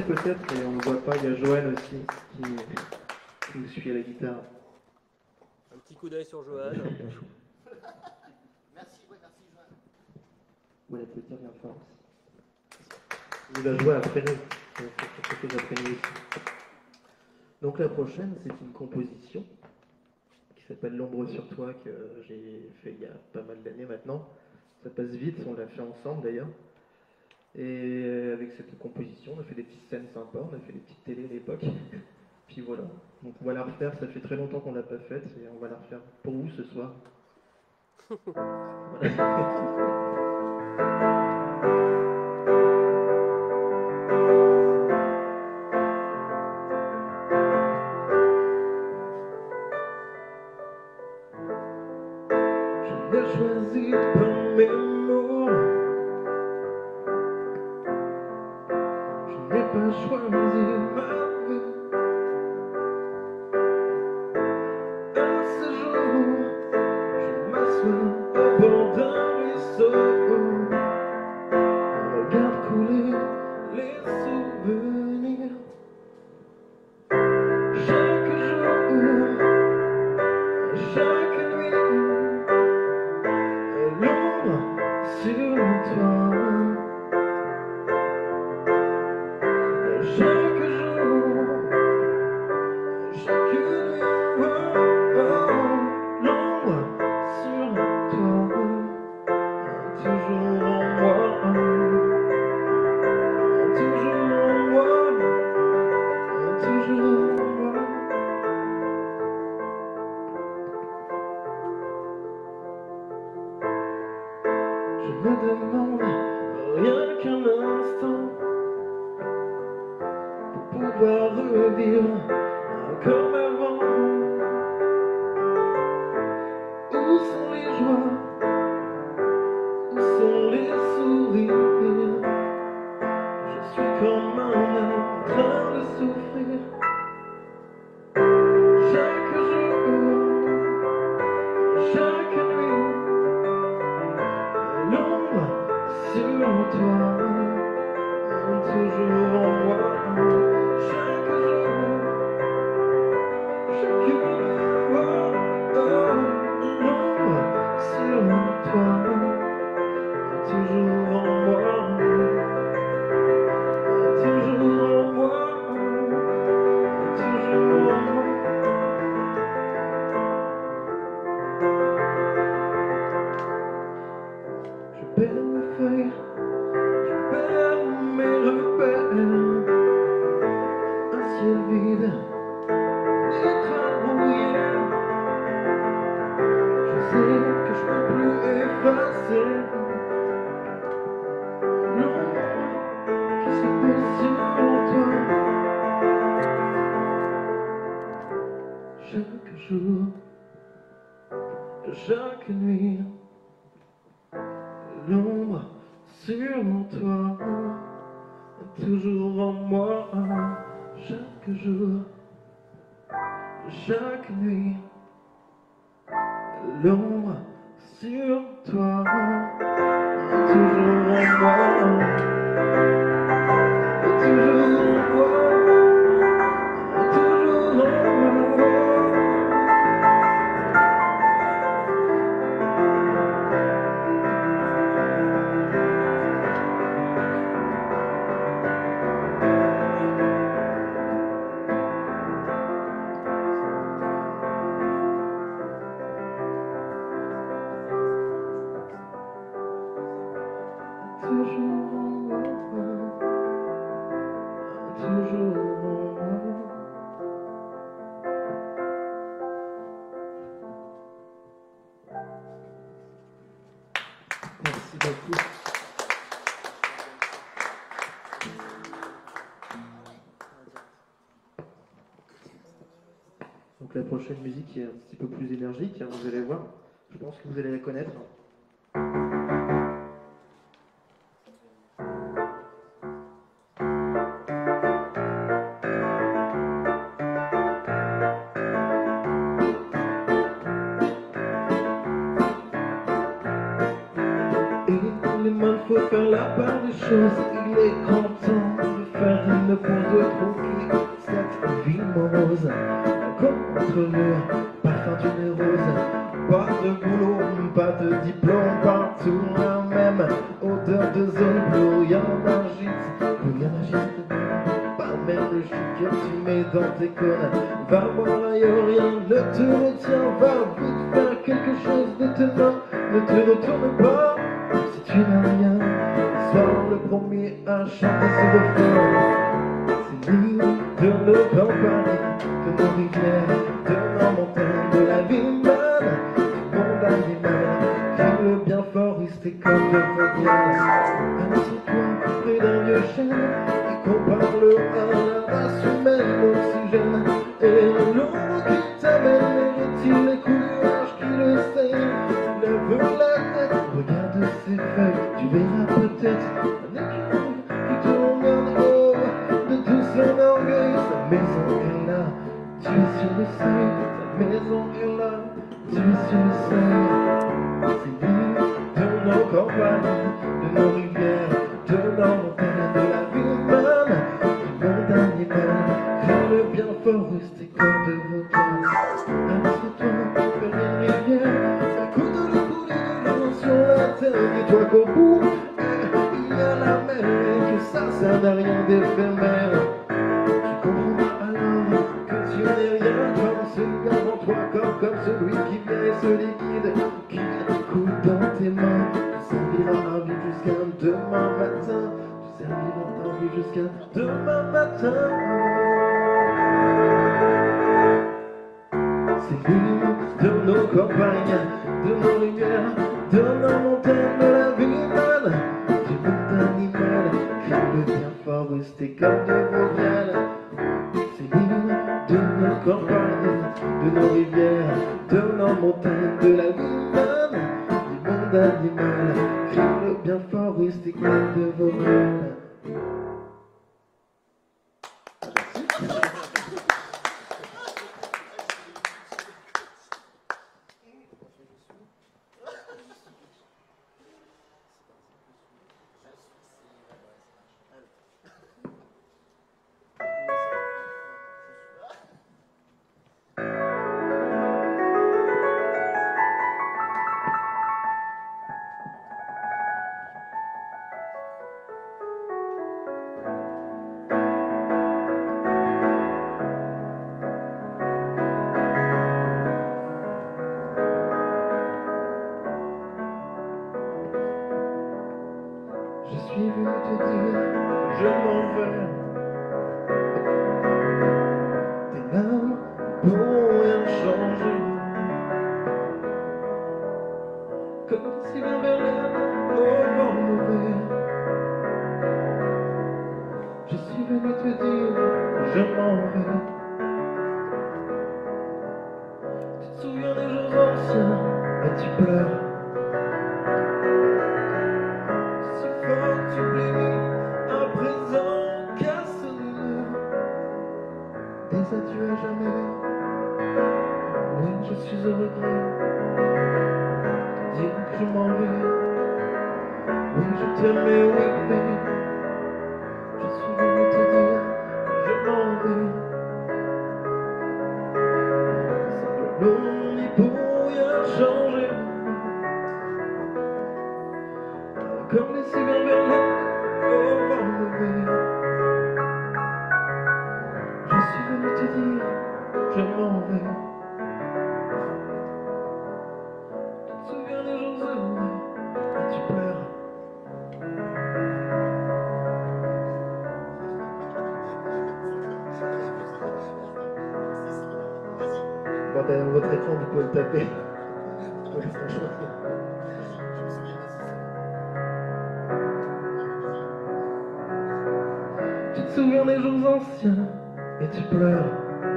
peut-être, mais on ne le voit pas. Il y a Joël aussi qui, qui nous suit à la guitare. Un petit coup d'œil sur Johan. Merci, ouais, merci, Joël. Vous allez peut-être bien fort aussi. Il va jouer après nous. Il va faire quelque chose après nous aussi. Donc la prochaine, c'est une composition qui s'appelle L'ombre sur toi, que j'ai fait il y a pas mal d'années maintenant. Ça passe vite, on l'a fait ensemble d'ailleurs. Et avec cette composition, on a fait des petites scènes sympas, on a fait des petites télés à l'époque. Puis voilà, donc on va la refaire, ça fait très longtemps qu'on l'a pas faite, et on va la refaire pour vous ce soir. Voilà. Je l'ai choisi par mes mots. Je n'ai pas choisi ma vie. Un séjour, je m'assois au bord d'un ruisseau. On regarde couler les souvenirs. Chaque jour, chaque nuit, l'ombre sur toi. Chaque jour, chaque nuit, oh, oh, l'ombre sur toi, toujours en moi, toujours en moi, toujours en moi. Je me demande rien qu'un instant pour pouvoir revivre comme avant. Où sont les joies? Où sont les sourires? Je suis comme un homme en train de souffrir. Chaque jour, chaque nuit, l'ombre sur toi, toujours en moi. Chaque jour, chaque nuit, oh, oh, l'ombre sur toi, toujours en moi, toujours en moi, toujours en moi. Je perds mes feuilles, je perds mes repères. Un ciel vide, des trains brouillés. Je sais que je peux plus effacer l'ombre qui se pose sur toi. Chaque jour, chaque nuit, l'ombre sur toi, toujours en moi. Chaque jour, chaque nuit, l'ombre sur toi, toujours en moi, toujours en moi, toujours en moi. Toujours en moi, toujours en moi. Merci beaucoup. Donc la prochaine musique est un petit peu plus énergique, hein, vous allez voir. Je pense que vous allez la connaître. Et il faut faire la part des choses, il est grand temps de faire ne pose trop qui cette vie morose. Contre mur, parfum d'une rose. Pas de boulot, pas de diplôme, partout la même odeur de zone. Plus rien n'agite, plus rien n'agite. Pas même le chou que tu mets dans tes cônes. Va voir ailleurs, rien ne te retient. Va vite faire quelque chose de tes mains. Ne te retourne pas si tu n'as rien. Sois le premier à chanter ce refrain. C'est l'île de nos campagnes, de nos rivières, de nos montagnes, de la vie même, du monde animal. Crie le bien fort, restez comme de mondial. Assis-toi près d'un vieux chêne et compare-le à la race humaine, l'oxygène et l'eau qui t'amène. Mérite-t-il les coups du nuage qui le saignent? Lève la tête, regarde ses feuilles, tu verras peut-être un écureuil qui te regarde. Oh, de tout son orgueil, sa maison est là, tu es sur le seuil. Sa maison est là, tu es sur le seuil. C'est l'île de nos campagnes, de nos rivières, de nos montagnes, de la vie humaine, du monde animal. Crie le bien fort, restez comme de vocales. Assieds-toi près d'une rivière, écoute le couler de l'eau sur la terre. Dis-toi qu'au bout, il y a la mer et que ça, ça n'a rien d'éphémère. Tu comprendras alors que tu n'es rien comme celui avant toi, comme, comme celui qui vient et se liquide, qui coule dans tes mains. Tu serviras à vivre jusqu'à demain matin. Tu serviras à vivre jusqu'à demain matin. C'est l'île de nos campagnes, de nos rivières, de nos montagnes, de la vie humaine, du monde animal. Crie le bien fort, restez comme des voyelles. C'est l'île de nos campagnes, de nos rivières, de nos montagnes, de la vie humaine, du monde animal. Crie le bien fort, restez comme des voyelles. Je suis venu te dire, je m'en vais. Tes larmes pourront rien changer. Comme si vers Verlaine au vent mauvais. Je suis venu te dire, je m'en vais. Tu te souviens des jours anciens et tu pleures. Tu oublies à présent qu'à ce mur. Des adieux à jamais. Oui, je suis au regret de dire que je m'en vais. Oui, je t'aimais, oui, mais je suis venu te dire je m'en vais. Simplement ni pour rien changer. Comme les cigars Berlin au vent mauvais. Je suis venu te dire, je m'en vais. Tu te souviens des jours heureux et tu pleures. Bon, derrière votre écran, vous pouvez le taper. Oui, franchement. Tu te souviens des jours anciens et tu pleures.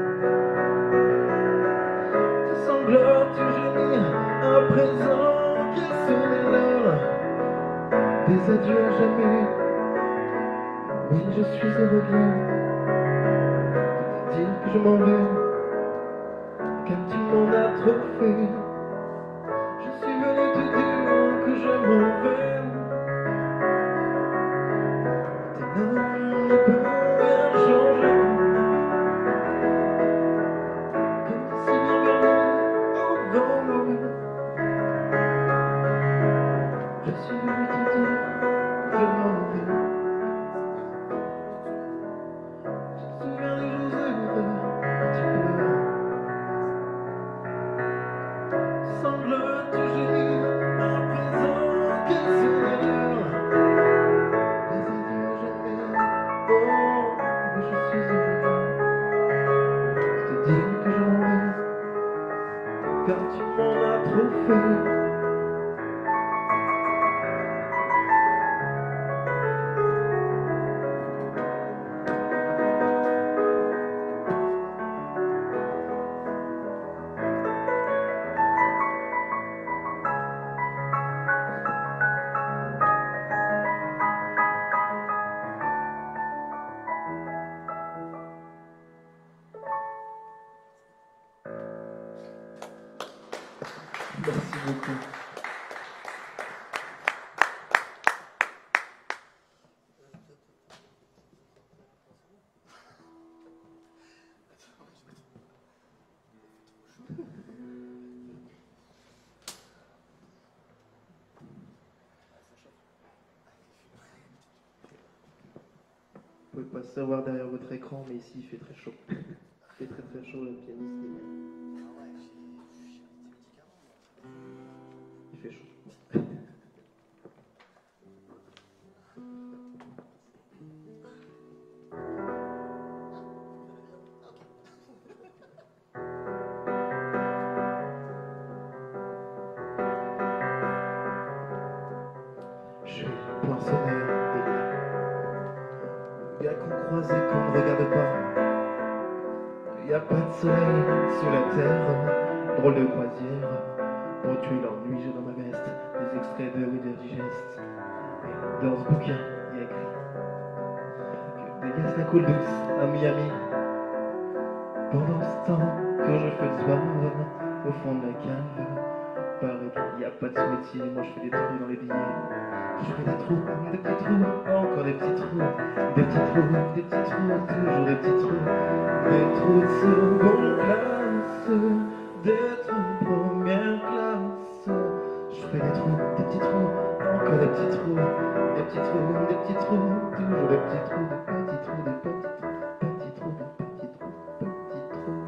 Tu sanglotes, tu gémis à présent qui a sonné l'heure. Des adieux à jamais. Oui, je suis au regret de te dire que je m'en vais, car tu m'en as trop fait. Je suis venu te dire que je m'en vais. Tes larmes ne peuvent rien car tu m'en as trop fait. Merci beaucoup. Vous pouvez pas savoir derrière votre écran, mais ici il fait très chaud. Il fait très très chaud, le pianiste est... Ah ouais, j'ai j'ai des médicaments. il fait chaud. Je suis poinçonneur et gars qu'on croise et qu'on ne regarde pas. Y a pas de soleil sous la terre, drôle de croisière. Pour tuer l'ennui, j'ai dans ma veste des extraits de Reader Digest. Et dans ce bouquin, il y a écrit que des gaz la coule douce à Miami. Pendant ce temps que je fais le soir au fond de la cave, paraît qu'il n'y a pas de sous-métier, moi je fais des trous dans les billets. Je fais des trous, des petits trous, encore des petits trous, des petits trous, des petits trous, toujours des petits trous, des trous de seconde classe, des trous de première classe. Je fais des trous, des petits trous, encore des petits trous, des petits trous, des petits trous, toujours des petits trous, des petits trous, des petits trous, petits trous, des petits trous, petits trous.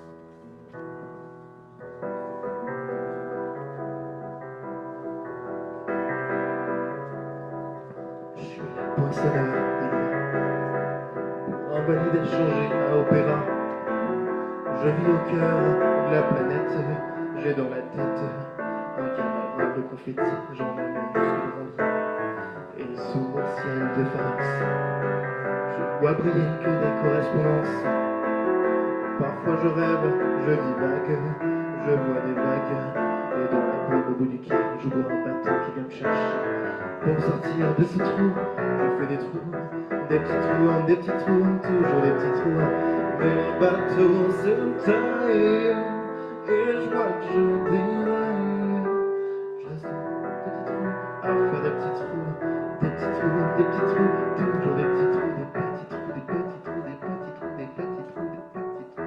Je suis poinçonneur d'idées, invalide à changer à opéra. Je vis au cœur de la planète, j'ai dans la tête un carnaval de confettis, j'en ai même sous mon lit. Et sous mon ciel de phalanx, je vois briller que des correspondances. Parfois je rêve, je divague, je vois des vagues. Et dans la brume au bout du quai, je vois un bateau qui vient me chercher. Pour sortir de ce trou, je fais des trous, des petits trous, des petits trous, toujours des petits trous. Mais le bateau se taille, et je vois que je déraille. Je reste dans des petits trous, à faire des petits trous, des petits trous, des petits trous, toujours des petits trous, des petits trous, des petits trous, des petits trous, des petits trous, des petits trous.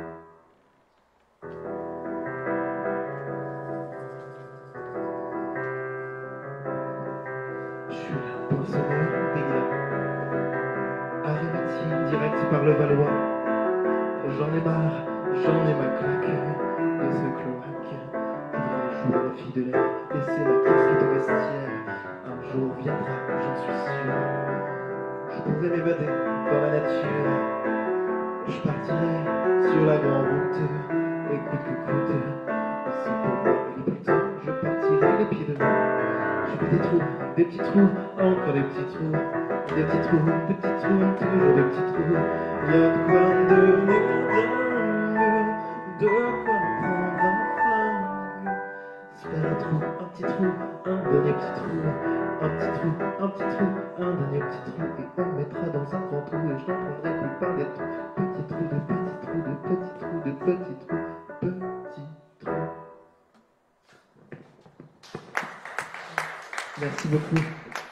Je suis là pour le sauveur des gars. Arrêt métier direct par le Valois. J'en ai marre, j'en ai ma claque de ce cloaque. Un jour la fille de l'air, laisser ma casquette au vestiaire. Un jour viendra, j'en suis sûr. Je pourrai m'évader dans la nature. Je partirai sur la grande route. Et coûte que coûte, si pour moi il est plus tard, je partirai les pieds devant. Je fais des trous, des petits trous, encore des petits trous. Des petits trous, des petits trous, toujours des petits trous. Y'a de quoi devenir dingue, de quoi me prendre un flingue. Se faire un trou, un petit trou, un dernier petit trou. Un petit trou, un petit trou, un dernier petit trou. Et on me mettra dans un grand trou et je n'en prendrai plus par des trous. Petits trous, de petits trous, de petits trous, de petits trous, petits trous. Merci beaucoup.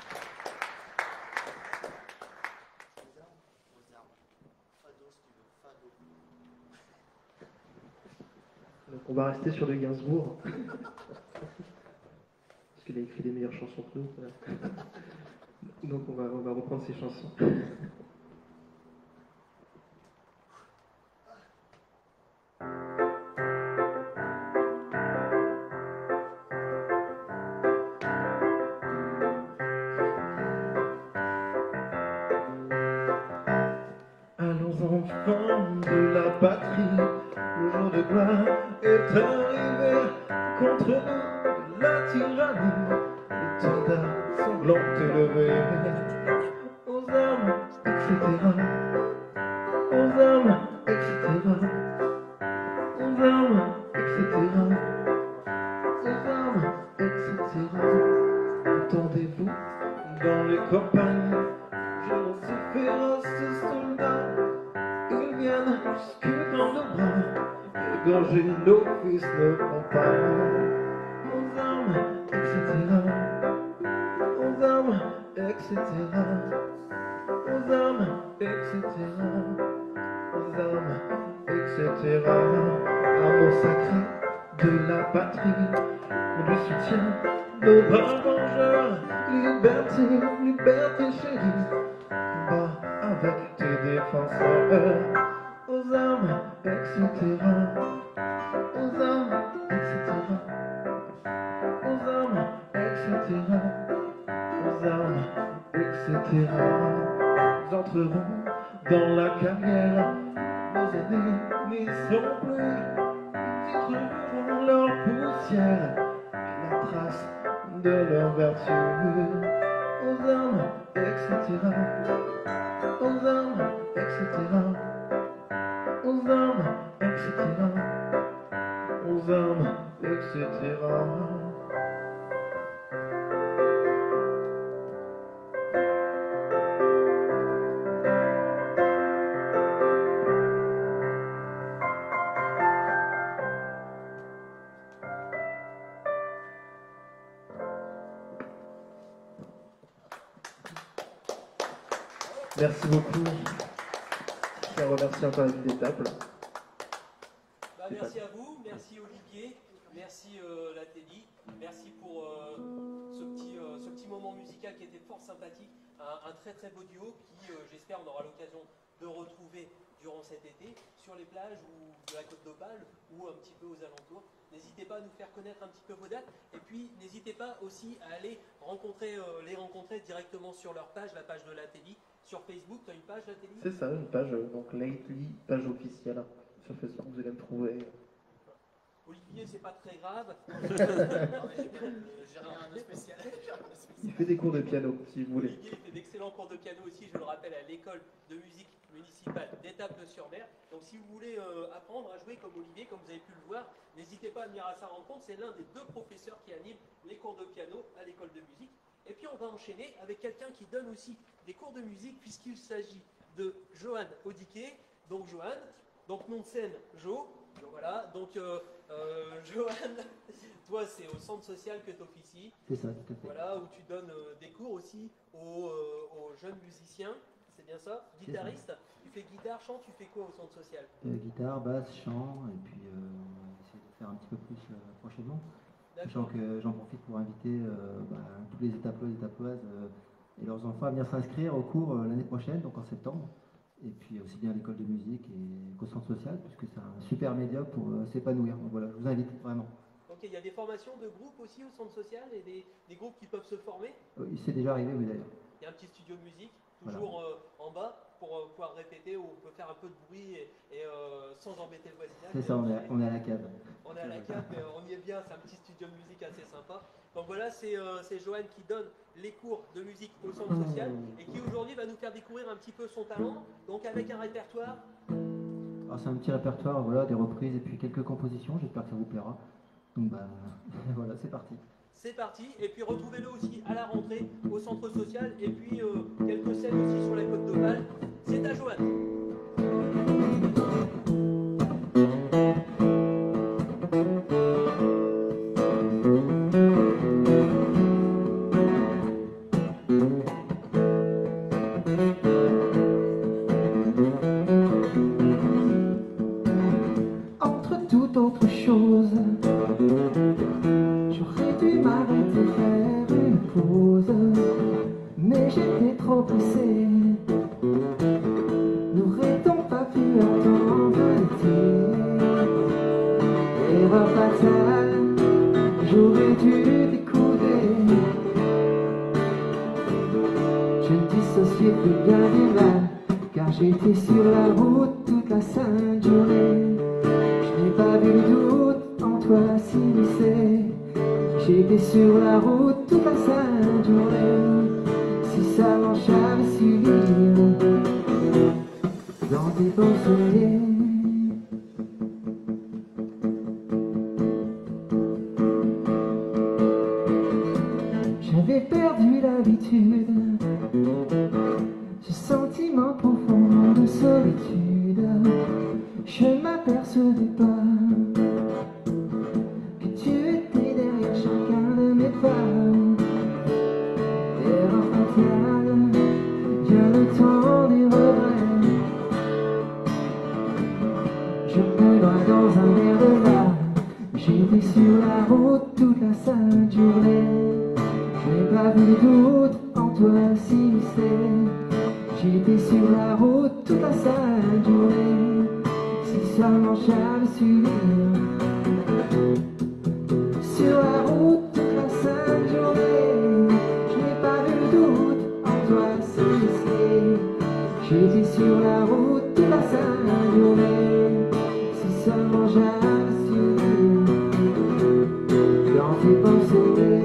Donc on va rester sur le Gainsbourg. Parce qu'il a écrit des meilleures chansons que nous. Voilà. Donc on va, on va reprendre ses chansons. Allons en enfants de la patrie, le jour de gloire est arrivé. Contre nous, la tyrannie, les soldats sanglants élevés. Aux armes, et cetera. Aux armes, et cetera. Aux armes, et cetera. Aux armes, et cetera. Entendez-vous dans les campagnes, génocide féroce de soldats. Ils viennent jusque dans nos bras, égorger nos fils, nos compagnes. Aux armes, et cetera. Aux armes, et cetera. Aux armes, et cetera. Aux armes, et cetera. Amour sacré de la patrie, on lui soutient nos braves vengeurs. Liberté, liberté chérie, combat avec tes défenseurs. Aux armes, et cetera. Aux armes, et cetera. Aux armes, et cetera. Aux armes, et cetera. Nous entrerons dans la carrière, nos aînés n'y sont plus. Ils y trouveront leur poussière et la trace de leur vertu. Aux armes, et cetera. Aux armes, et cetera. Aux armes, et cetera. Aux armes, et cetera. Merci beaucoup. Je remercie encore la ville des tables. Bah, merci à vous, merci Olivier, merci euh, la Teddy, merci pour euh, ce, petit, euh, ce petit moment musical qui était fort sympathique, un, un très très beau duo qui, euh, j'espère, on aura l'occasion de retrouver durant cet été sur les plages ou de la Côte d'Opale ou un petit peu aux alentours. N'hésitez pas à nous faire connaître un petit peu vos dates et puis n'hésitez pas aussi à aller rencontrer, euh, les rencontrer directement sur leur page, la page de la Teddy. Sur Facebook, tu as une page, la Teddy? C'est ça, une page, euh, donc Lately, page officielle. Sur Facebook, vous allez me trouver. Olivier, c'est pas très grave. J'ai rien de spécial. Il fait des cours de piano, si vous voulez. Olivier fait d'excellents cours de piano aussi, je le rappelle, à l'école de musique municipale d'Étaples-sur-Mer. Donc si vous voulez euh, apprendre à jouer comme Olivier, comme vous avez pu le voir, n'hésitez pas à venir à sa rencontre. C'est l'un des deux professeurs qui anime les cours de piano à l'école de musique. Et puis on va enchaîner avec quelqu'un qui donne aussi des cours de musique puisqu'il s'agit de Johan Odiquet. Donc Johan, donc nom de scène Jo. Donc voilà, donc euh, euh, Johan, toi c'est au centre social que tu officies. C'est ça, tout à fait. Voilà, où tu donnes euh, des cours aussi aux, euh, aux jeunes musiciens, c'est bien ça? Guitariste. Tu fais guitare, chant, tu fais quoi au centre social? euh, Guitare, basse, chant, et puis euh, on va essayer de faire un petit peu plus euh, prochainement. Sachant que j'en profite pour inviter euh, bah, tous les étaplois et étaploises euh, et leurs enfants à venir s'inscrire au cours euh, l'année prochaine, donc en septembre. Et puis aussi bien à l'école de musique et qu'au centre social, puisque c'est un super média pour euh, s'épanouir. Donc voilà, je vous invite vraiment. Ok, il y a des formations de groupe aussi au centre social et des, des groupes qui peuvent se former? Euh, c'est déjà arrivé, oui d'ailleurs. Il y a un petit studio de musique, toujours voilà. euh, en bas, pour euh, pouvoir répéter, où on peut faire un peu de bruit et, et euh, sans embêter le voisinage. C'est ça, on est, on est à la cave. On est à la cave, mais on y est bien, c'est un petit studio de musique assez sympa. Donc voilà, c'est euh, Johan qui donne les cours de musique au centre social et qui aujourd'hui va nous faire découvrir un petit peu son talent, donc avec un répertoire. Alors c'est un petit répertoire, voilà, des reprises et puis quelques compositions, j'espère que ça vous plaira. Donc bah voilà, c'est parti. C'est parti, et puis retrouvez-le aussi à la rentrée au centre social, et puis euh, quelques scènes aussi sur la Côte d'Opale. C'est à Johan. Entre toute autre chose, j'aurais dû m'arrêter faire une pause, mais j'étais trop poussé. N'aurait-on pas pu attendre l'été? Erreur fatale, j'aurais dû décoder. Je me dissociais plus bien du mal, car car j'étais sur la route toute la sainte journée. Je n'ai pas vu le doute en toi s'immiscer. J'étais sur la route toute la sainte journée. Si seulement j'avais su lire dans tes pensées. J'avais perdu l'habitude, ce sentiment profond de solitude. Je m'apercevais pas que tu étais derrière chacun de mes pas. Erreur fatale, vient le temps des regrets. Je me noie dans un verre de larmes. J'étais sur la route toute la sainte journée. Je n'ai pas vu le doute en toi s'immiscer. J'étais sur la route toute la sainte journée. Si seulement j'avais su lire. Sur la route toute la sainte journée. Je n'ai pas vu le doute en toi s'immiscer. J'étais sur la route toute la sainte journée. Si seulement j'avais su lire dans tes pensées.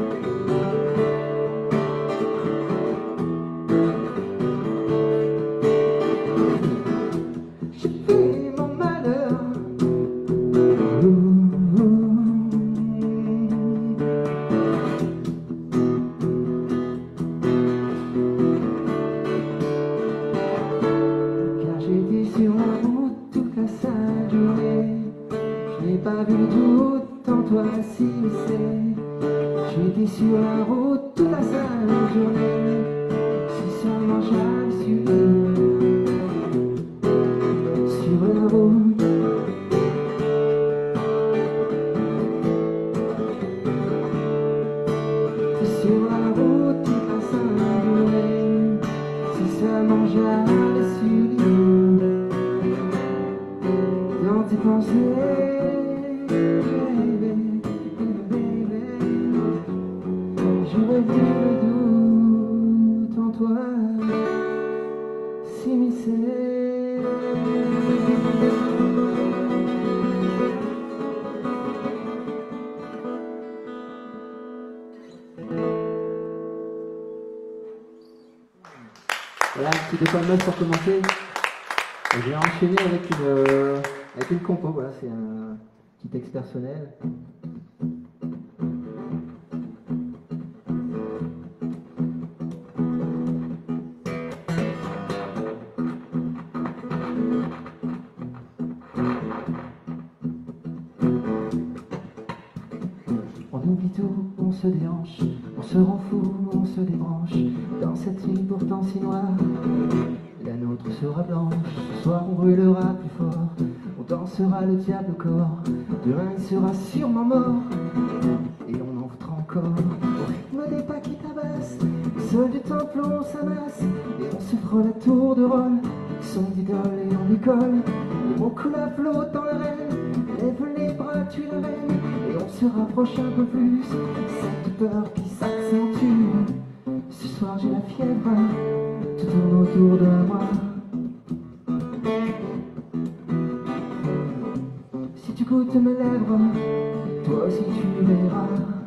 J'étais sur la route toute la sainte journée. Si seulement j'avais su lire. Sur la route, sur la route toute la sainte journée. Si seulement j'avais su lire dans tes pensées. J'aurais vu le doute en toi s'immiscer. Voilà, un petit deux points de notes pour commencer. Je vais enchaîner avec une, euh, avec une compo. Voilà, c'est un petit texte personnel. On se déhanche, on se rend fou, on se débranche dans cette nuit pourtant si noire. La nôtre sera blanche, ce soir on brûlera plus fort. On dansera le diable au corps, demain il sera sûrement mort. Et on en fera encore au rythme des pas qui tabassent. Le sol du temple on s'amasse et on se fera la tour de rôle. Son d'idole et on lui colle. Les mots coulent à flot dans l'arène. Lève les bras, tu la reine. Et on se rapproche un peu plus. Cette peur qui s'accentue. Ce soir j'ai la fièvre. Tout tourne autour de moi. Si tu goûtes mes lèvres, toi aussi tu verras.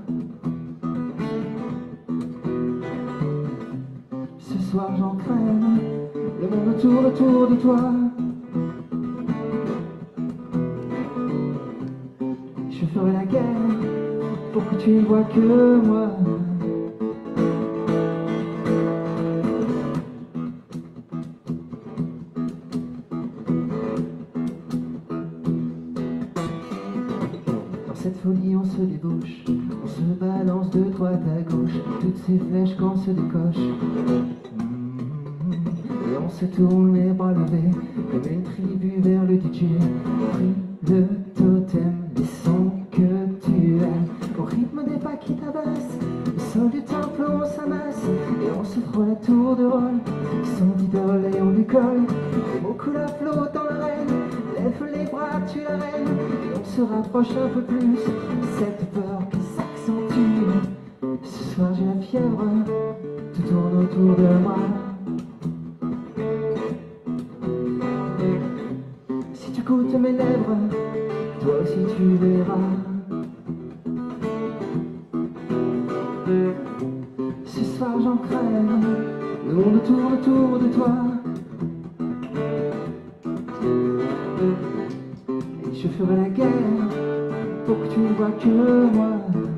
Ce soir j'entraîne le monde autour, autour de toi. Je ferai la guerre pour que tu ne vois que moi. Dans cette folie on se débouche, on se balance de droite à gauche, toutes ces flèches qu'on se décoche. Et on se tourne les bras levés, comme une tribu vers le D J. Pris le totem, les sons que tu aimes, au rythme des pas qui tabassent. Le sol du temple on s'amasse, et on se fera la tour de rôle. Son d'idole et on lui colle, les mots coulent à flot dans l'arène. Lève les bras, tu la reine, et on se rapproche un peu plus. Cette peur qui s'accentue, ce soir j'ai la fièvre, tout tourne autour de moi. tu goûtes mes lèvres, toi aussi tu verras. Ce soir j'en crève, le monde tourne autour de toi. Et je ferai la guerre pour que tu ne vois que moi.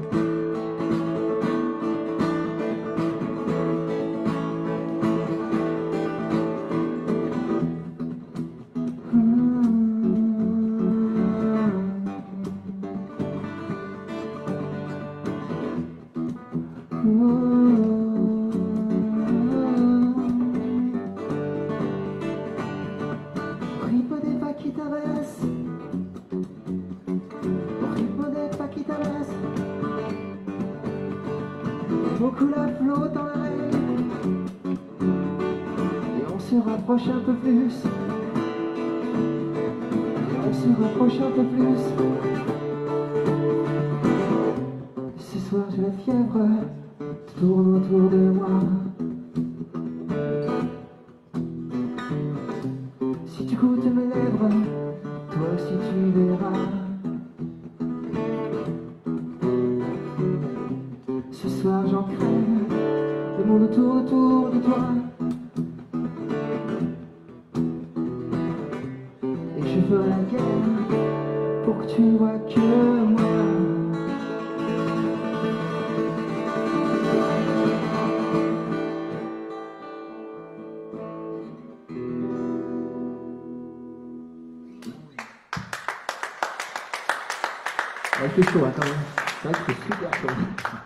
Beaucoup la flotte dans la mer, et on se rapproche un peu plus, et on se rapproche un peu plus. Ce soir j'ai la fièvre, tourne autour de moi. Si tu goûtes mes lèvres, toi aussi tu verras. Ce soir j'en crève, le monde tourne autour de toi. Et je ferai la guerre pour que tu ne vois que moi. Ouais, c'est chaud, hein, quand même. C'est vrai que c'est super chaud.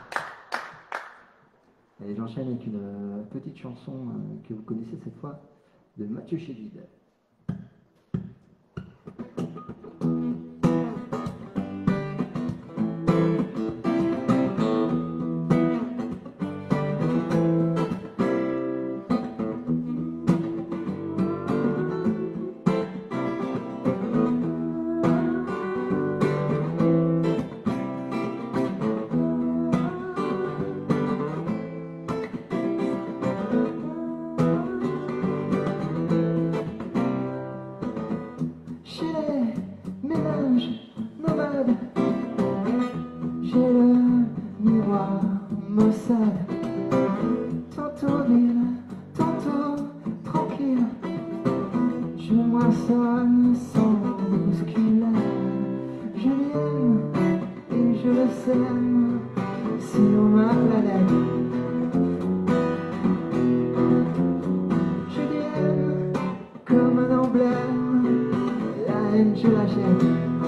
Et j'enchaîne avec une euh, petite chanson euh, que vous connaissez cette fois, de Mathieu Chédid. Tantôt libre, tantôt tranquille, je moissonne sans bousculer. Je l'aime et je le sème sur ma planète. Je l'aime comme un emblème, la haine je la jette.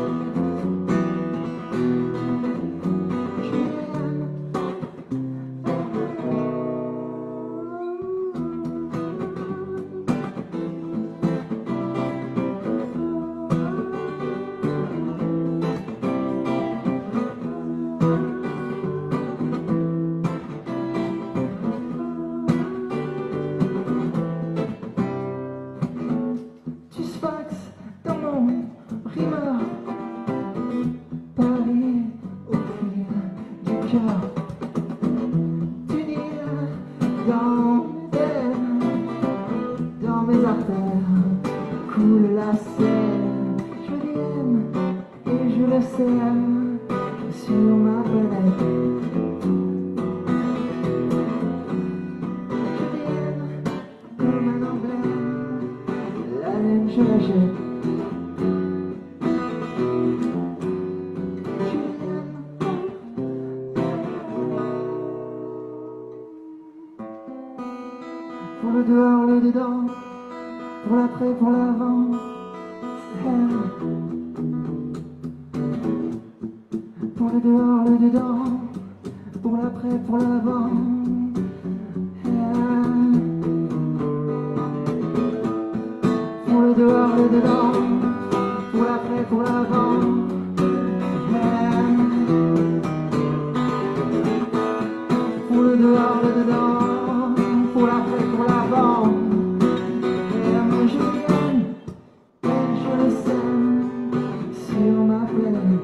Pour le dehors, le dedans, pour l'après, pour l'avant. Pour le dehors, le dedans, pour l'après, pour l'avant. Pour le dehors, le dedans, pour l'après, pour l'avant. Pour le dehors, le dedans, pour l'après, pour l'avant. Et je l'aime, et je le sème sur ma planète.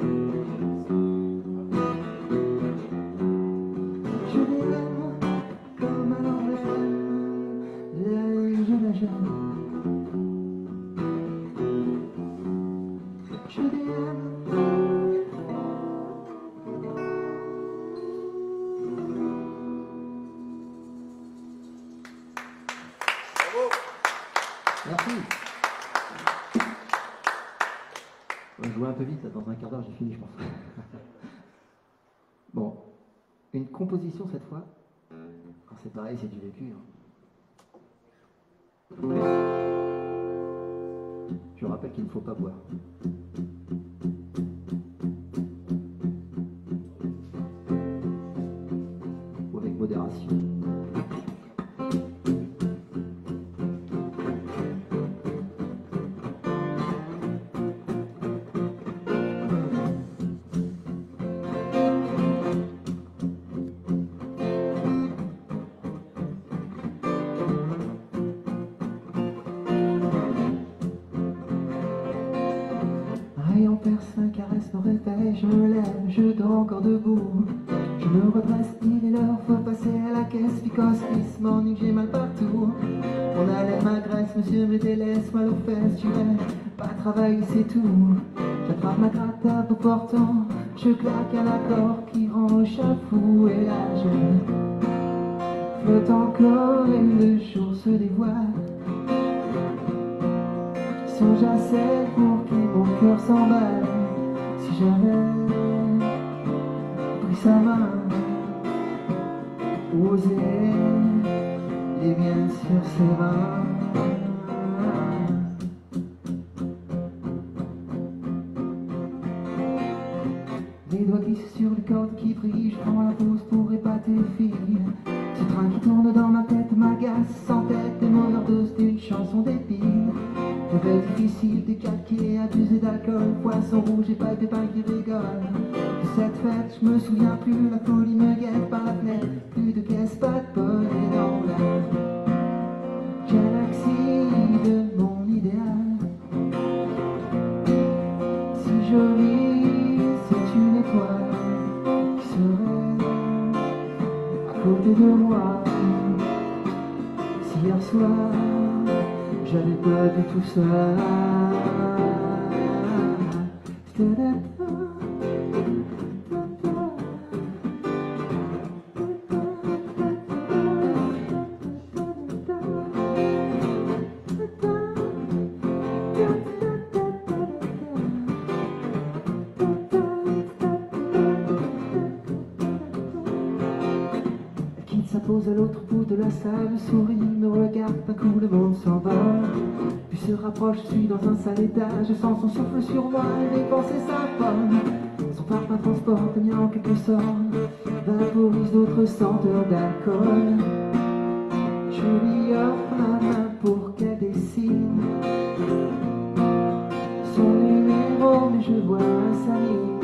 Je l'aime comme un emblème, et je la gêne. On va jouer un peu vite, là, dans un quart d'heure j'ai fini je pense. Bon, une composition cette fois. Alors, c'est pareil, c'est du vécu. Hein. Je rappelle qu'il ne faut pas boire. Ou avec modération. Me réveille, je me lève, je dors encore debout. Je me redresse, il est l'heure, faut passer à la caisse. Because this morning j'ai mal partout. Mon haleine m'agresse, monsieur me délaisse, mal aux fesses. Je vais pas travailler, c'est tout. J'attrape ma gratte à bout portant, je claque un accord qui rend au chat fou. Et là je flotte encore et le jour se dévoile. Je songe à celle pour qui mon cœur s'emballe. Si j'avais pris sa main, osé les miennes sur ses reins. Les doigts glissent sur les cordes qui brillent, je prends la pause pour épater les filles. Ce train qui tourne dans ma tête m'agace, sans tête et mon overdose d'une chanson débile. Réveil difficile, décalqué, abusé d'alcool, poisson rouge et pas de pépins qui rigolent. De cette fête, je me souviens plus, la folie me guette par la fenêtre. Plus de caisse, pas de pole et dans la galaxie de mon idéal. Si jolie, c'est une étoile qui serait à côté de moi. Si hier soir j'avais pas vu tout ça. Elle quitte sa pose à l'autre bout de la salle, sourit, me regarde, d'un coup le monde s'envole. Puis se rapproche, je suis dans un sale état, je sens son souffle sur moi et mes pensées s'affolent. Son parfum transporte bien en quelque sorte, vaporise d'autres senteurs d'alcool. Je lui offre ma main pour qu'elle dessine son numéro, mais je vois sa ligne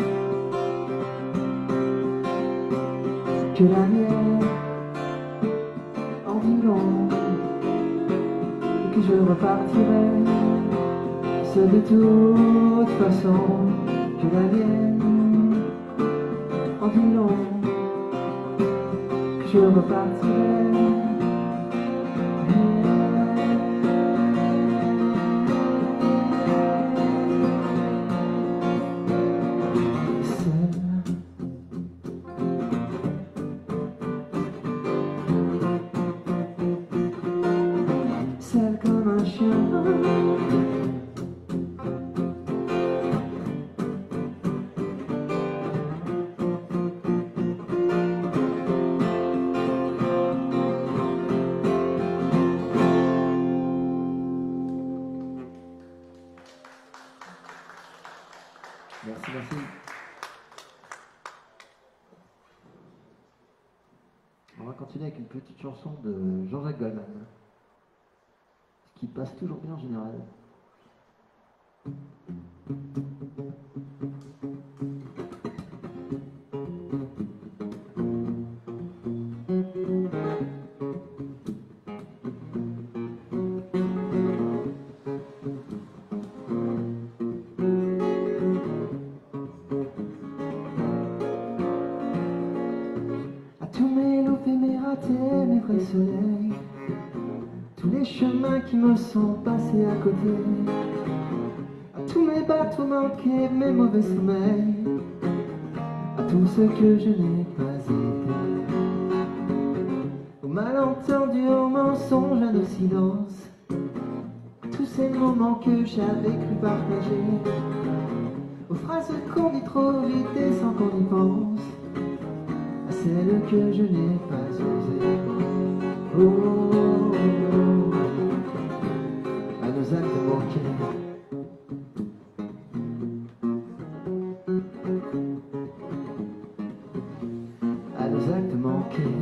que la mienne en dit long. Que je repartirai seul de toute façon, que la mienne en dit long, que je repartirai. Merci, merci. On va continuer avec une petite chanson de Jean-Jacques Goldman, ce qui passe toujours bien en général. Mes vrais soleils, tous les chemins qui me sont passés à côté, à tous mes bateaux manqués, mes mauvais sommeils, à tout ce que je n'ai pas été, au malentendu, au mensonge, à nos silences, à tous ces moments que j'avais cru partager, aux phrases qu'on dit trop vite et sans qu'on y pense, à celles que je n'ai pas osées. Oh, oh, oh, à nos actes manqués. À nos actes manqués.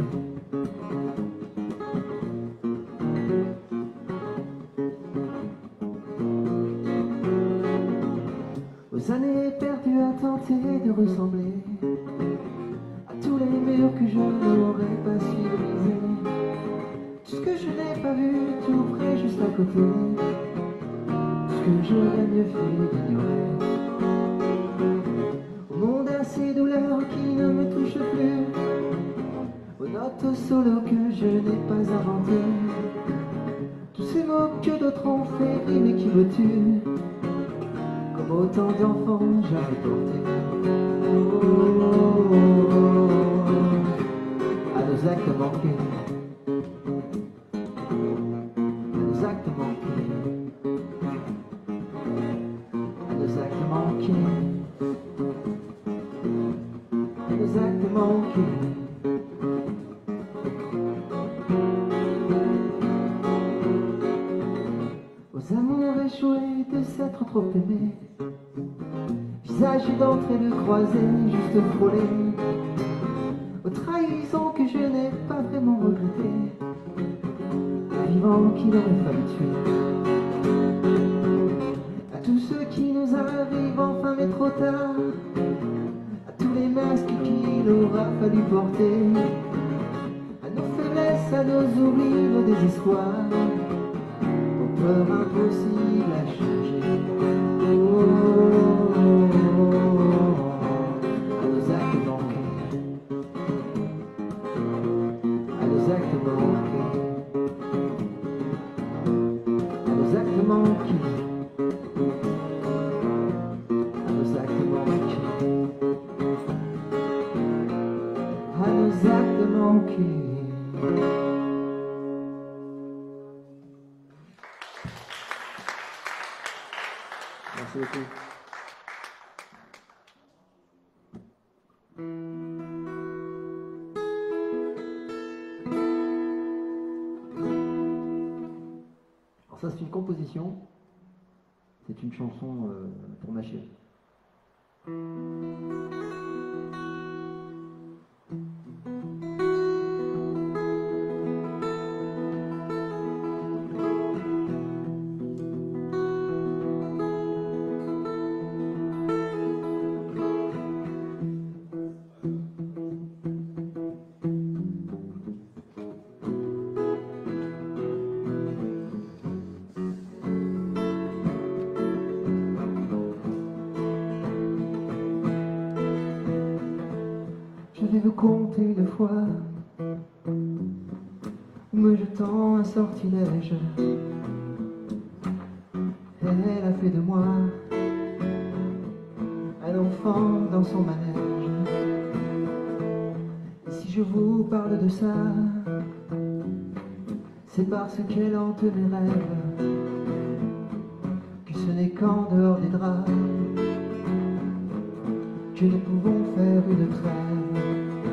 Aux années perdues à tenter de ressembler à tous les murs que je n'aurais pas su briser, tout ce que je n'ai pas vu tout près juste à côté, tout ce que j'aurais mieux fait d'ignorer. Au monde à ces douleurs qui ne me touchent plus, aux notes solo que je n'ai pas inventées, tous ces mots que d'autres ont fait rimer qui me tuent, comme autant d'enfants j'avais porté. Oh, oh, oh, oh, à nos actes manqués. À nos actes manqués. À nos actes manqués. À nos actes manqués. Aux amours échoués de s'être trop aimé, visage d'entrée de croisée juste frôlé, aux trahisons que je n'ai pas vraiment regrettées, aux vivants qu'il aurait fallu tuer, à tous ceux qui nous arrivent enfin mais trop tard, à tous les masques qu'il aura fallu porter, à nos faiblesses, à nos oublis, nos désespoirs, aux peurs impossibles à changer. Oh, oh, oh, oh, à nos actes manqués. À nos actes manqués. À nos actes manqués. À nos actes manqués. À nos actes manqués. Merci beaucoup. Alors ça c'est une composition, c'est une chanson euh, pour ma chérie. Je vais vous compter deux fois, me jetant un sortilège. Elle a fait de moi un enfant dans son manège. Et si je vous parle de ça, c'est parce qu'elle hante mes rêves, que ce n'est qu'en dehors des draps que nous pouvons faire une trêve.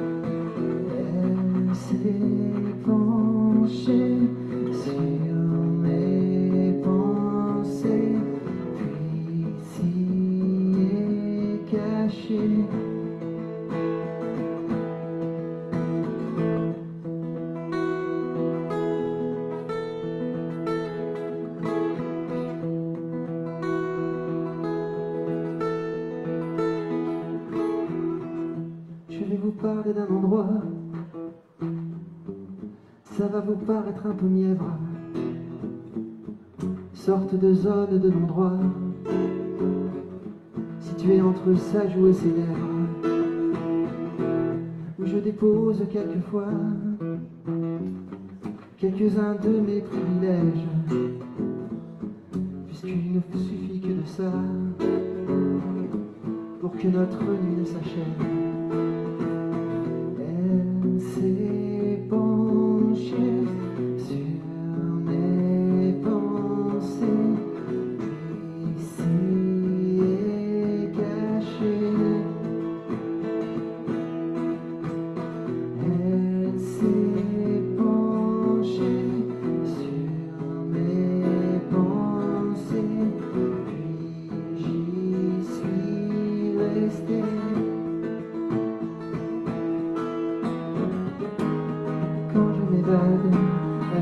Elle s'est penchée sur mes pensées, puis s'y est cachée. Parler d'un endroit, ça va vous paraître un peu mièvre, sorte de zone de non-droit, située entre sa joue et ses lèvres, où je dépose quelquefois quelques-uns de mes privilèges, puisqu'il ne suffit que de ça pour que notre nuit ne s'achève. S'est penchée sur mes pensées, puis s'y est cachée.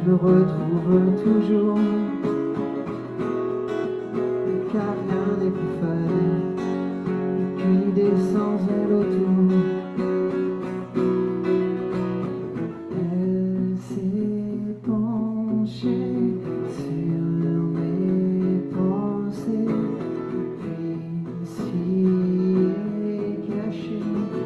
me retrouve toujours. Car rien n'est plus fade qu'une idée sans elle autour. Elle s'est penchée sur mes pensées, puis s'y est cachée.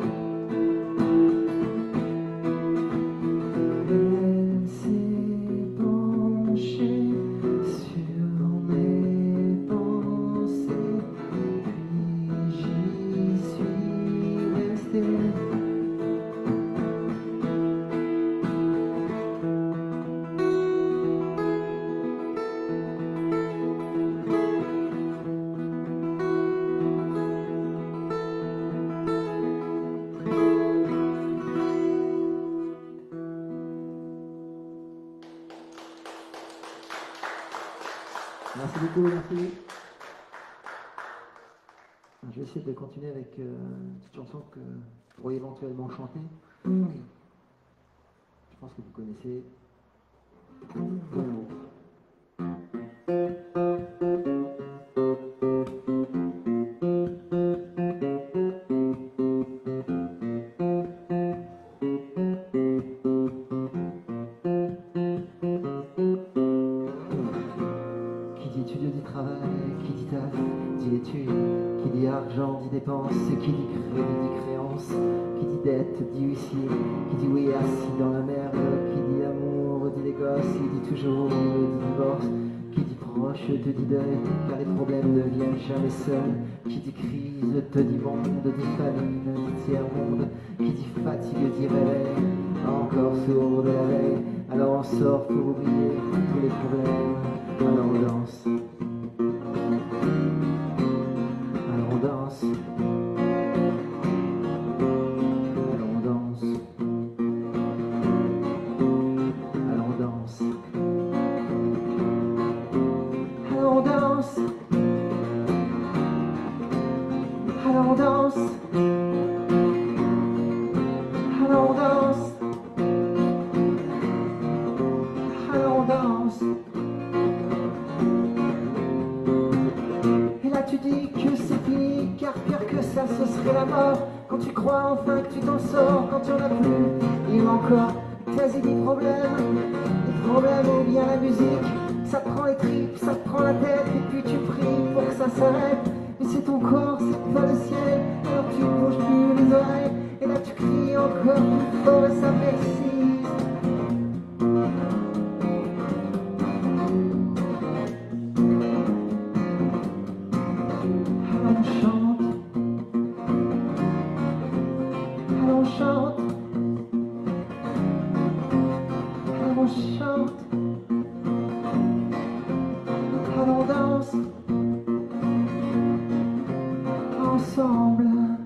Elle s'est penchée sur mes pensées, puis j'y suis resté. Merci beaucoup, merci. Je vais essayer de continuer avec euh, une petite chanson que vous pourriez éventuellement chanter. Je pense que vous connaissez. Qui dit études dit travail, qui dit taf, dit études, qui dit argent, dit dépenses, qui dit crédit, dit créance, qui dit dette, dit huissier, qui dit oui assis dans la merde, qui dit amour, dit les gosses, qui dit toujours, dit divorce, qui dit proche, te dit deuil, car les problèmes ne viennent jamais seuls, qui dit crise, te dit monde, dit famine, dit tiers-monde, qui dit fatigue, dit réveil, encore sourd de la veille, alors on sort pour oublier tous les problèmes, alors on danse. Alors on danse. Alors on danse. Alors on danse. Alors on danse. Alors on danse. Alors on danse. Alors on danse. Et là tu dis que c'est fini, car pire que ça ce serait la mort. Quand tu crois enfin que tu t'en sors, quand tu en as plus, il y a encore tes idées problèmes. Les problèmes ou bien la musique, ça te prend les tripes, ça te prend la tête, et puis tu pries pour que ça s'arrête. Mais c'est ton corps, c'est pas le ciel, alors tu bouges plus les oreilles, et là tu cries encore plus fort et ça persiste. Alors on chante, alors on chante, alors on chante, alors on danse, ensemble.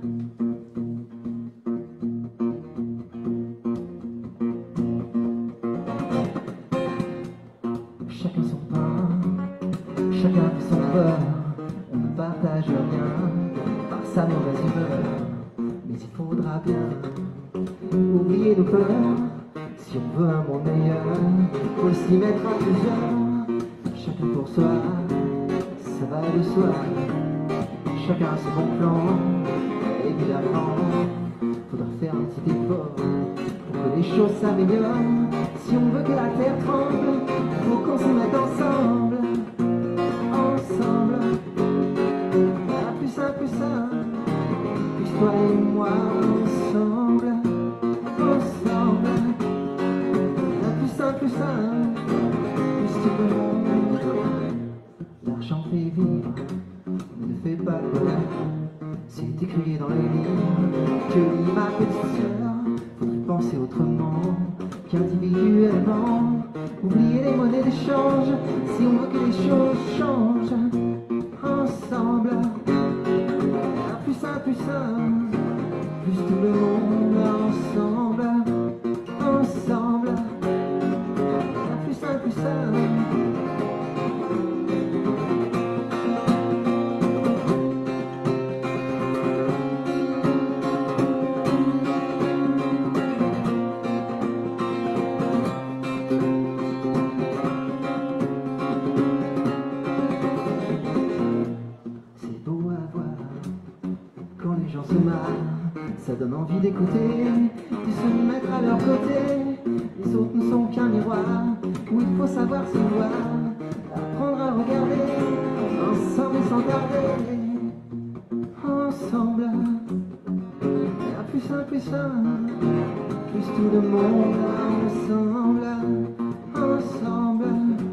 Chacun son pain, chacun fait son beurre, on ne partage rien par sa mauvaise humeur. Mais il faudra bien oublier nos peurs, si on veut un monde meilleur, faut s'y mettre à plusieurs. Chacun pour soi, ça va de soi, chacun a son bon plan, évidemment. Faudra faire un petit effort pour que les choses s'améliorent. Si on veut que la terre tremble, faut qu'on se mette ensemble, ensemble. La plus simple, plus simple, plus toi et moi ensemble, ensemble. La plus simple, plus simple, plus tout le monde. L'argent fait vivre, mais ne fait pas le bonheur. C'est écrit dans les livres que dit ma petite sœur. Faudrait penser autrement qu'individuellement. Oublier les monnaies d'échange si on veut que les choses changent. Ensemble, la plus simple, plus simple, plus tout le monde ensemble, ensemble. La plus simple, plus simple. les gens se marrent, ça donne envie d'écouter, de se mettre à leur côté. Les autres ne sont qu'un miroir, où il faut savoir se voir, apprendre à regarder, ensemble et sans tarder. Ensemble, rien plus simple, plus simple, plus tout le monde ensemble, ensemble,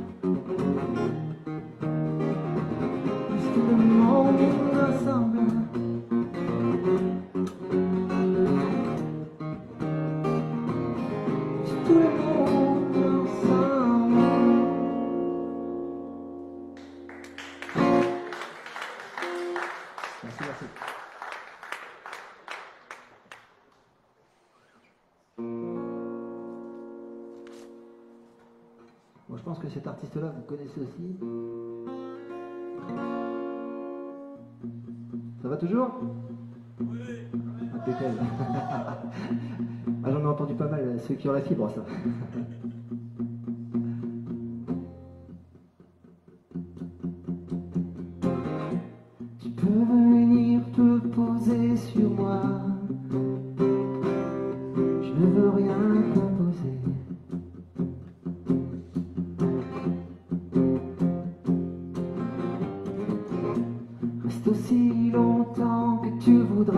plus tout le monde ensemble. Plus tout le monde ensemble. Merci, merci. Bon, je pense que cet artiste-là, vous connaissez aussi. Ça va toujours? Oui. Impeccable. Ah, j'en ai entendu pas mal, ceux qui ont la fibre, ça. Tu peux venir te poser sur moi. Je ne veux rien t'imposer. Reste aussi longtemps que tu voudras.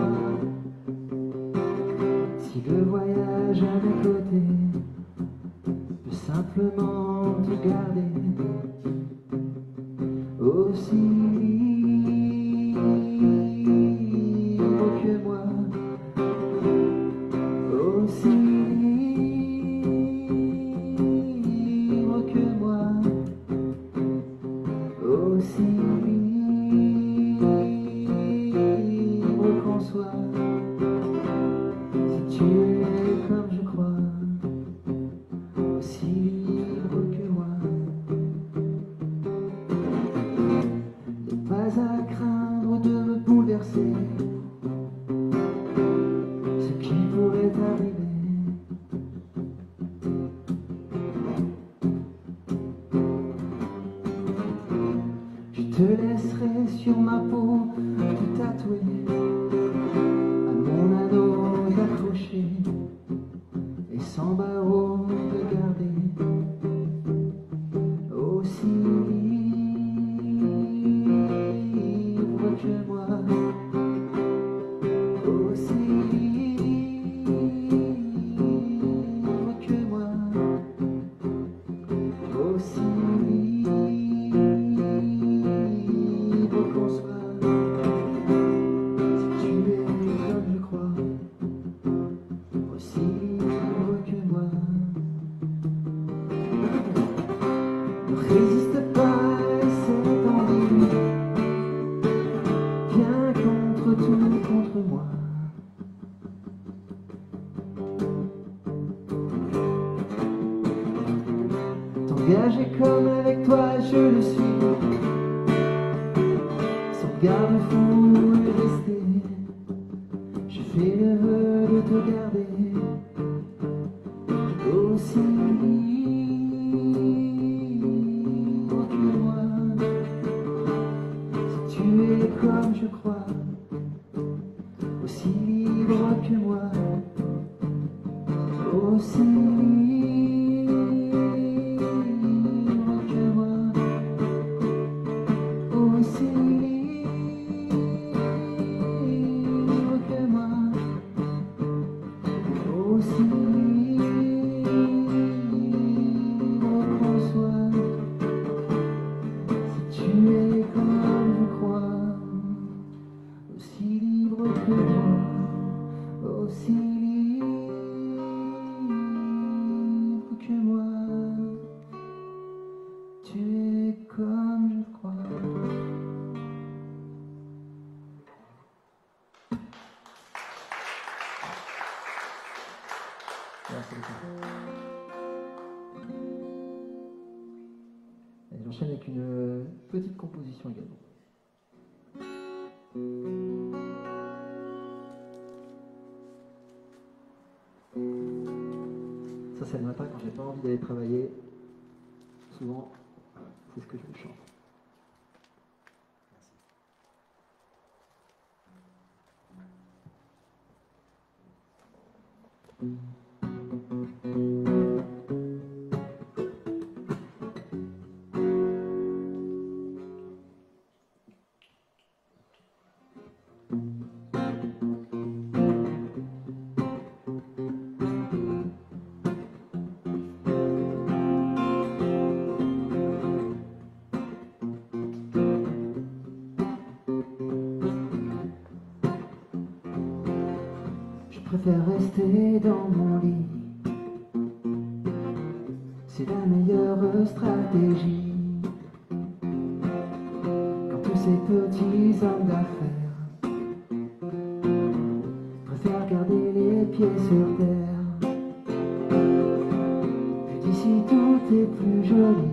Si le voyage à mes côtés peut simplement te garder aussi libre que moi, aussi libre que moi, aussi libre qu'on soit. Si tu es comme je crois, aussi libre que moi. Pas à craindre de me bouleverser ce qui pourrait arriver. Je te laisserai sur ma peau tout tatoué, à mon anneau d'accroché et sans barreau de garder. Aussi libre que moi, aussi libre que moi, aussi libre qu'on soit. Si tu es comme je crois, aussi libre que moi. Ne résiste pas à cette envie, viens contre tout, contre moi. T'engager comme avec toi je le suis, sans garde-fou et rester. Je fais le vœu de te garder aussi libre que moi. Si tu es comme je crois, aussi libre que moi, aussi libre que moi, aussi libre que moi, aussi libre qu'on soit. Si tu es comme je crois, aussi libre que moi, aussi libre que moi, tu es comme je crois. Merci beaucoup. Et j'enchaîne avec une petite composition également. Ça c'est le matin quand j'ai pas envie d'aller travailler. Souvent, c'est ce que je chante. Merci. Je préfère rester dans mon lit, c'est la meilleure stratégie. Quand tous ces petits hommes d'affaires préfèrent garder les pieds sur terre, puis d'ici tout est plus joli,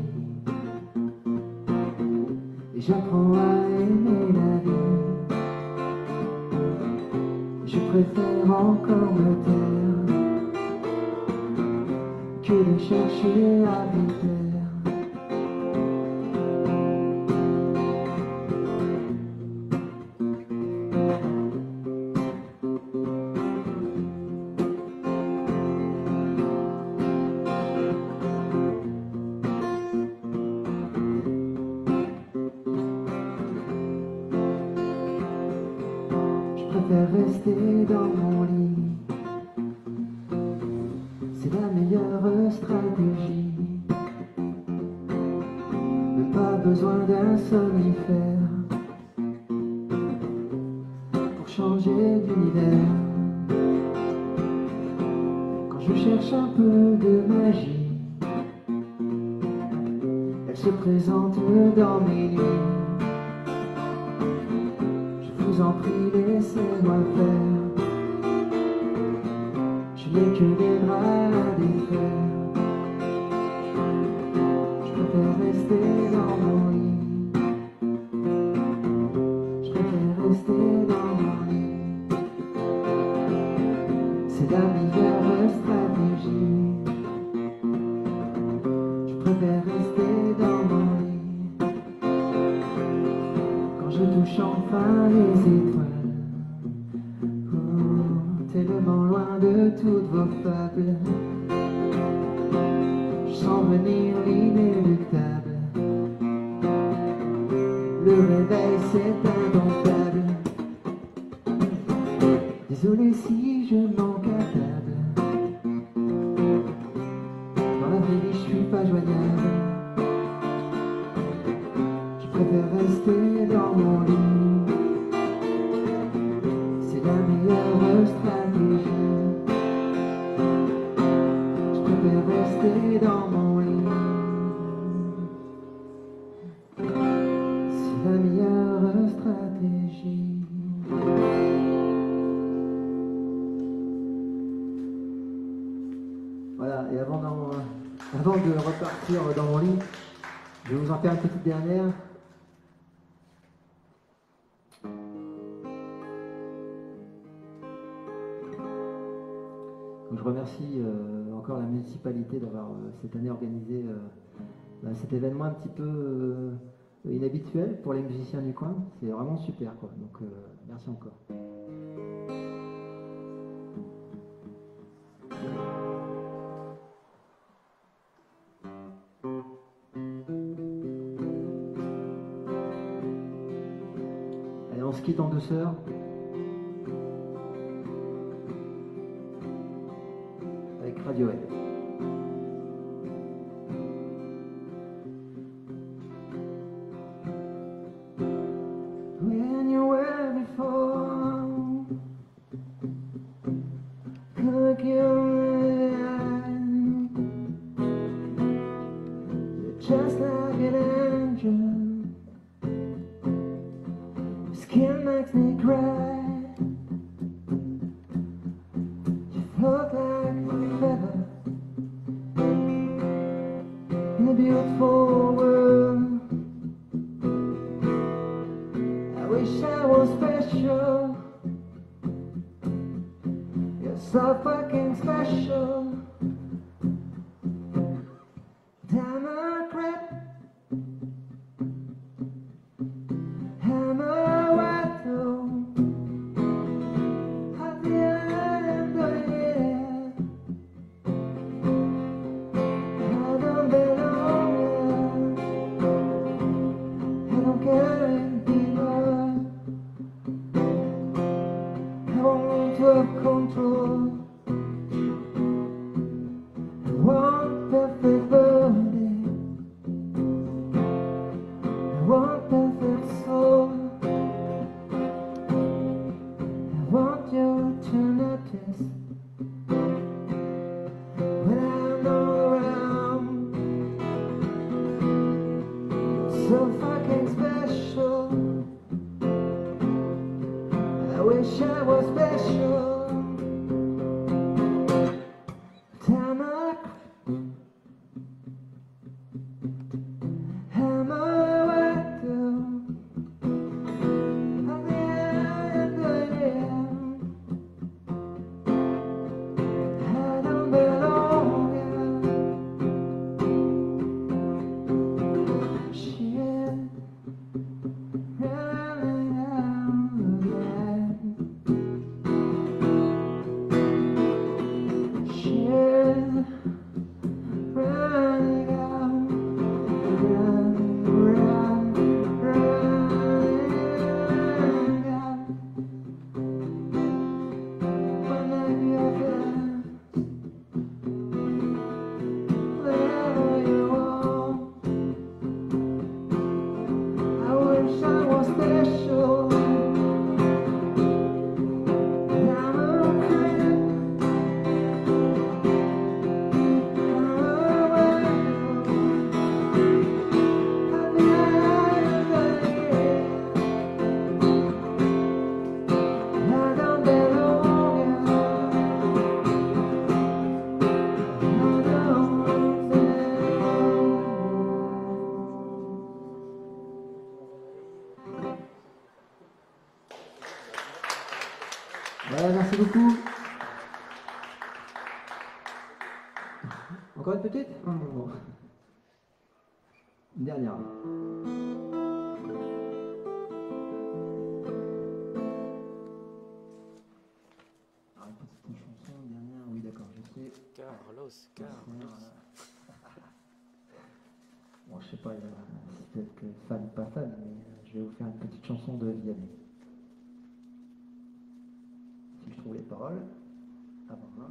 et j'apprends à aimer la vie. Je préfère encore me taire que de chercher à vous plaire. Je préfère rester dans mon lit, c'est la meilleure stratégie. Même pas besoin d'un somnifère pour changer d'univers. Quand je cherche un peu de magie, elle se présente dans mes nuits. Je vous en prie, laissez-moi faire. Je n'ai que des bras à défaire. Je préfère rester dans mon lit. Je préfère rester dans mon lit. C'est la meilleure stratégie. Je préfère rester dans mon lit. Quand je touche enfin les étoiles, tellement loin de toutes vos fables, je sens venir l'inéluctable. Le réveil c'est indomptable. Désolé si je manque à table. Dans la vraie vie je suis pas joignable. Je préfère rester dans mon lit. C'est la meilleure stratégie. Je préfère rester dans mon lit. C'est la meilleure stratégie. Voilà, et avant, d'en- avant de repartir dans mon lit, je vais vous en faire une petite dernière. Donc, je remercie euh, encore la municipalité d'avoir euh, cette année organisé euh, bah, cet événement un petit peu euh, inhabituel pour les musiciens du coin. C'est vraiment super, quoi. Donc euh, merci encore. Allez, on se quitte en douceur. Avec Radiohead. When you were before, look your eye, you're just like an angel. Your skin makes me cry. You float like a feather in a beautiful world. I wish I was special. You're so fucking special. Diamond crap, hammer white though. At the end of it, want to have control. I want perfect body. I want perfect soul. I want you to notice when I'm not around. So fucking special. I wish I was special. Time I am I wet down. I'm the end of the end. I don't belong here. Shit, running out again. Shit, running out. Run, run, running out. When I get there, wherever you are, I wish I was special. I'm a creep. Ouais, merci beaucoup. Encore une petite? Oh, bon. Une dernière. Alors, une petite chanson, une dernière, oui d'accord, je sais. Carlos, Carlos. Bon, je sais pas, euh, c'est peut-être que fan ou pas fan, mais euh, je vais vous faire une petite chanson de Vianney. Si je trouve les paroles, avant là.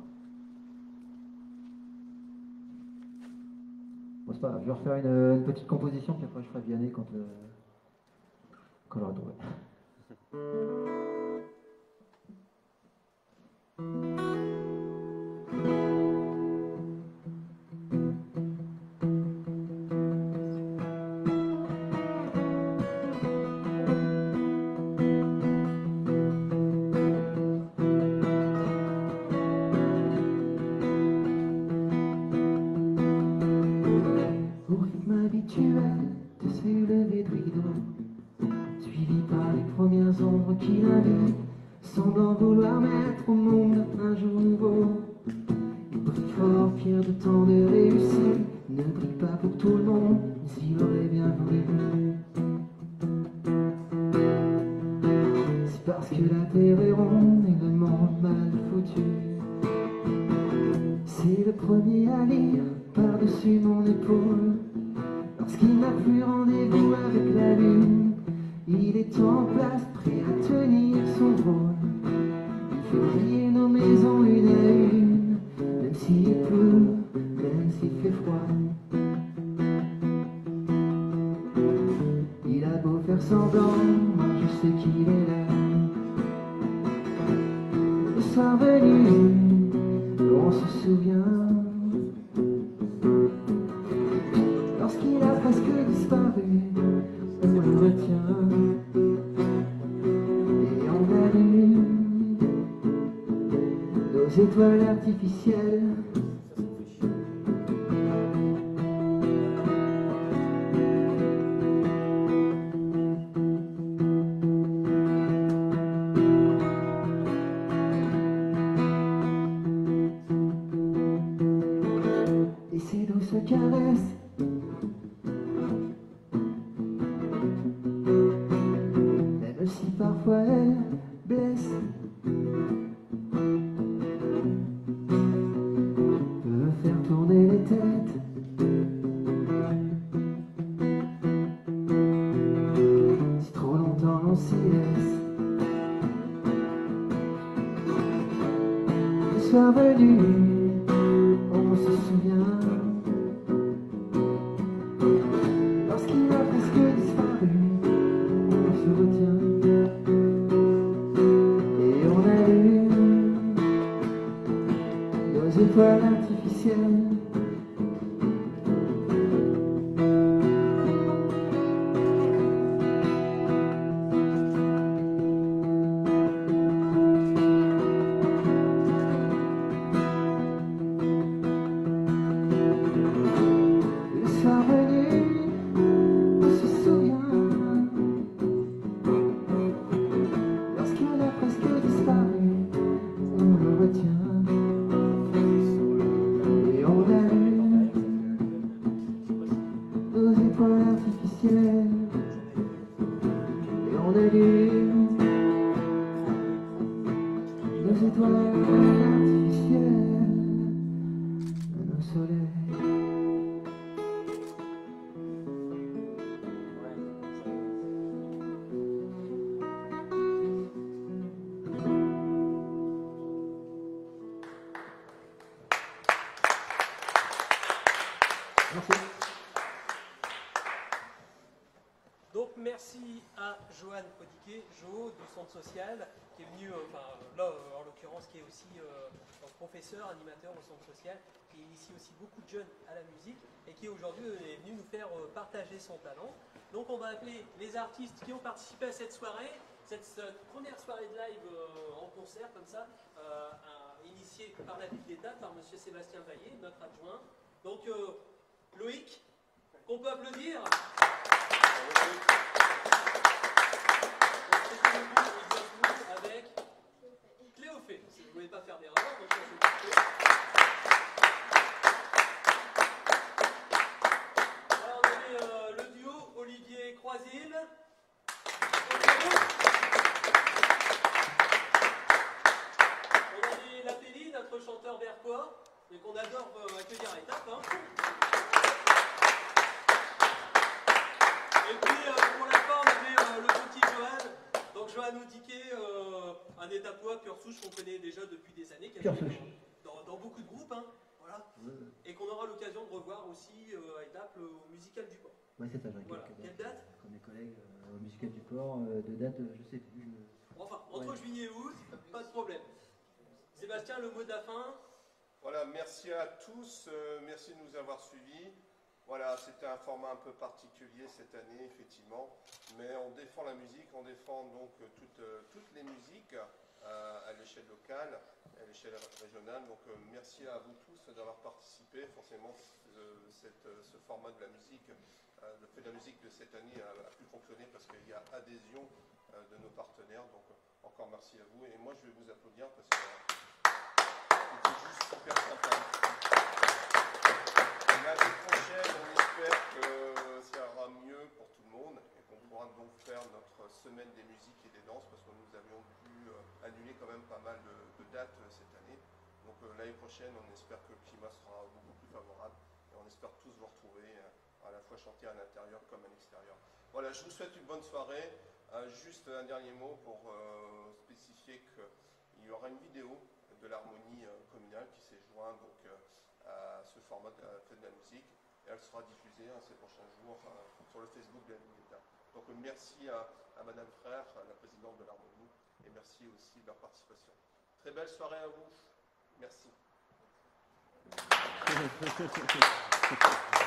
Bon, c'est pas grave, je vais refaire une, une petite composition, puis après je ferai Vianney quand, euh, quand j'aurai trouvé. Au rythme habituel de ces levées de rideau, suivi par les premières ombres qui l'invitent, semblant vouloir mettre au monde un jour nouveau. Il brille fort, fier de tant de réussir, ne brille pas pour tout le monde, mais il aurait bien voulu. C'est parce que la terre est ronde et le monde mal foutu. C'est le premier à lire par-dessus mon épaule. Lorsqu'il n'a plus rendez-vous avec la lune, il est en place, prêt à tenir son rôle. Il fait briller nos maisons une à une, même s'il pleut, même s'il fait froid. Il a beau faire semblant, moi je sais qu'il est là. Le soir venu, on se souvient, lorsqu'il a presque disparu, on le retient et on allume nos étoiles artificielles. Et ces douces caresses, même si parfois elles blessent, peuvent faire tourner les têtes. Si trop longtemps on s'y laisse, soir venu, on se souvient, lorsqu'il a presque disparu, on se retient, et on allume nos étoiles artificielles. Donc merci à Johan Podiquet, Jo du Centre Social, qui est venu, euh, enfin là euh, en l'occurrence, qui est aussi euh, professeur, animateur au Centre Social, qui initie aussi beaucoup de jeunes à la musique et qui aujourd'hui est venu nous faire euh, partager son talent. Donc on va appeler les artistes qui ont participé à cette soirée, cette, cette première soirée de live euh, en concert comme ça, euh, initiée par la ville d'État, par monsieur Sébastien Vaillé, notre adjoint. Donc euh, Loïc, qu'on peut applaudir. Avec Cléophée. Si vous ne voulez pas faire d'erreur, donc alors, on avait euh, le duo Olivier Croisil. On avait Lapélie, notre chanteur berquois, et qu'on adore euh, accueillir à étape. Hein. Et puis euh, pour la fin, on avait euh, le petit Johan. Donc Johan Podiquet, euh, un étapois pure souche qu'on connaît déjà depuis des années, qui a joué dans, dans, dans beaucoup de groupes, hein, voilà. Oui, oui. Et qu'on aura l'occasion de revoir aussi euh, à Étaples au Musical du Port. Oui, c'est ça, j'ai voilà. Quelle date? Comme mes collègues euh, au Musical du Port, euh, de date, euh, je sais plus. Je... Enfin, entre ouais. juillet et août, pas de problème. Sébastien, le mot de la fin? Voilà, merci à tous, euh, merci de nous avoir suivis. Voilà, c'était un format un peu particulier cette année, effectivement, mais on défend la musique, on défend donc toutes, euh, toutes les musiques euh, à l'échelle locale, à l'échelle régionale. Donc euh, merci à vous tous d'avoir participé. Forcément, euh, cette, ce format de la musique, euh, le fait de la musique de cette année a, a pu fonctionner parce qu'il y a adhésion euh, de nos partenaires. Donc euh, encore merci à vous. Et moi, je vais vous applaudir parce que euh, c'était juste super sympa. L'année prochaine, on espère que ça ira mieux pour tout le monde et qu'on pourra donc faire notre semaine des musiques et des danses parce que nous avions dû euh, annuler quand même pas mal de, de dates euh, cette année. Donc euh, l'année prochaine, on espère que le climat sera beaucoup plus favorable et on espère tous vous retrouver euh, à la fois chanter à l'intérieur comme à l'extérieur. Voilà, je vous souhaite une bonne soirée. Euh, juste un dernier mot pour euh, spécifier qu'il y aura une vidéo de l'harmonie euh, communale qui s'est jointe donc euh, à ce format de la fête de la musique et elle sera diffusée hein, ces prochains jours euh, sur le Facebook de la ville d'État. Donc euh, merci à, à Madame Frère, la présidente de l'harmonie, et merci aussi de leur participation. Très belle soirée à vous. Merci.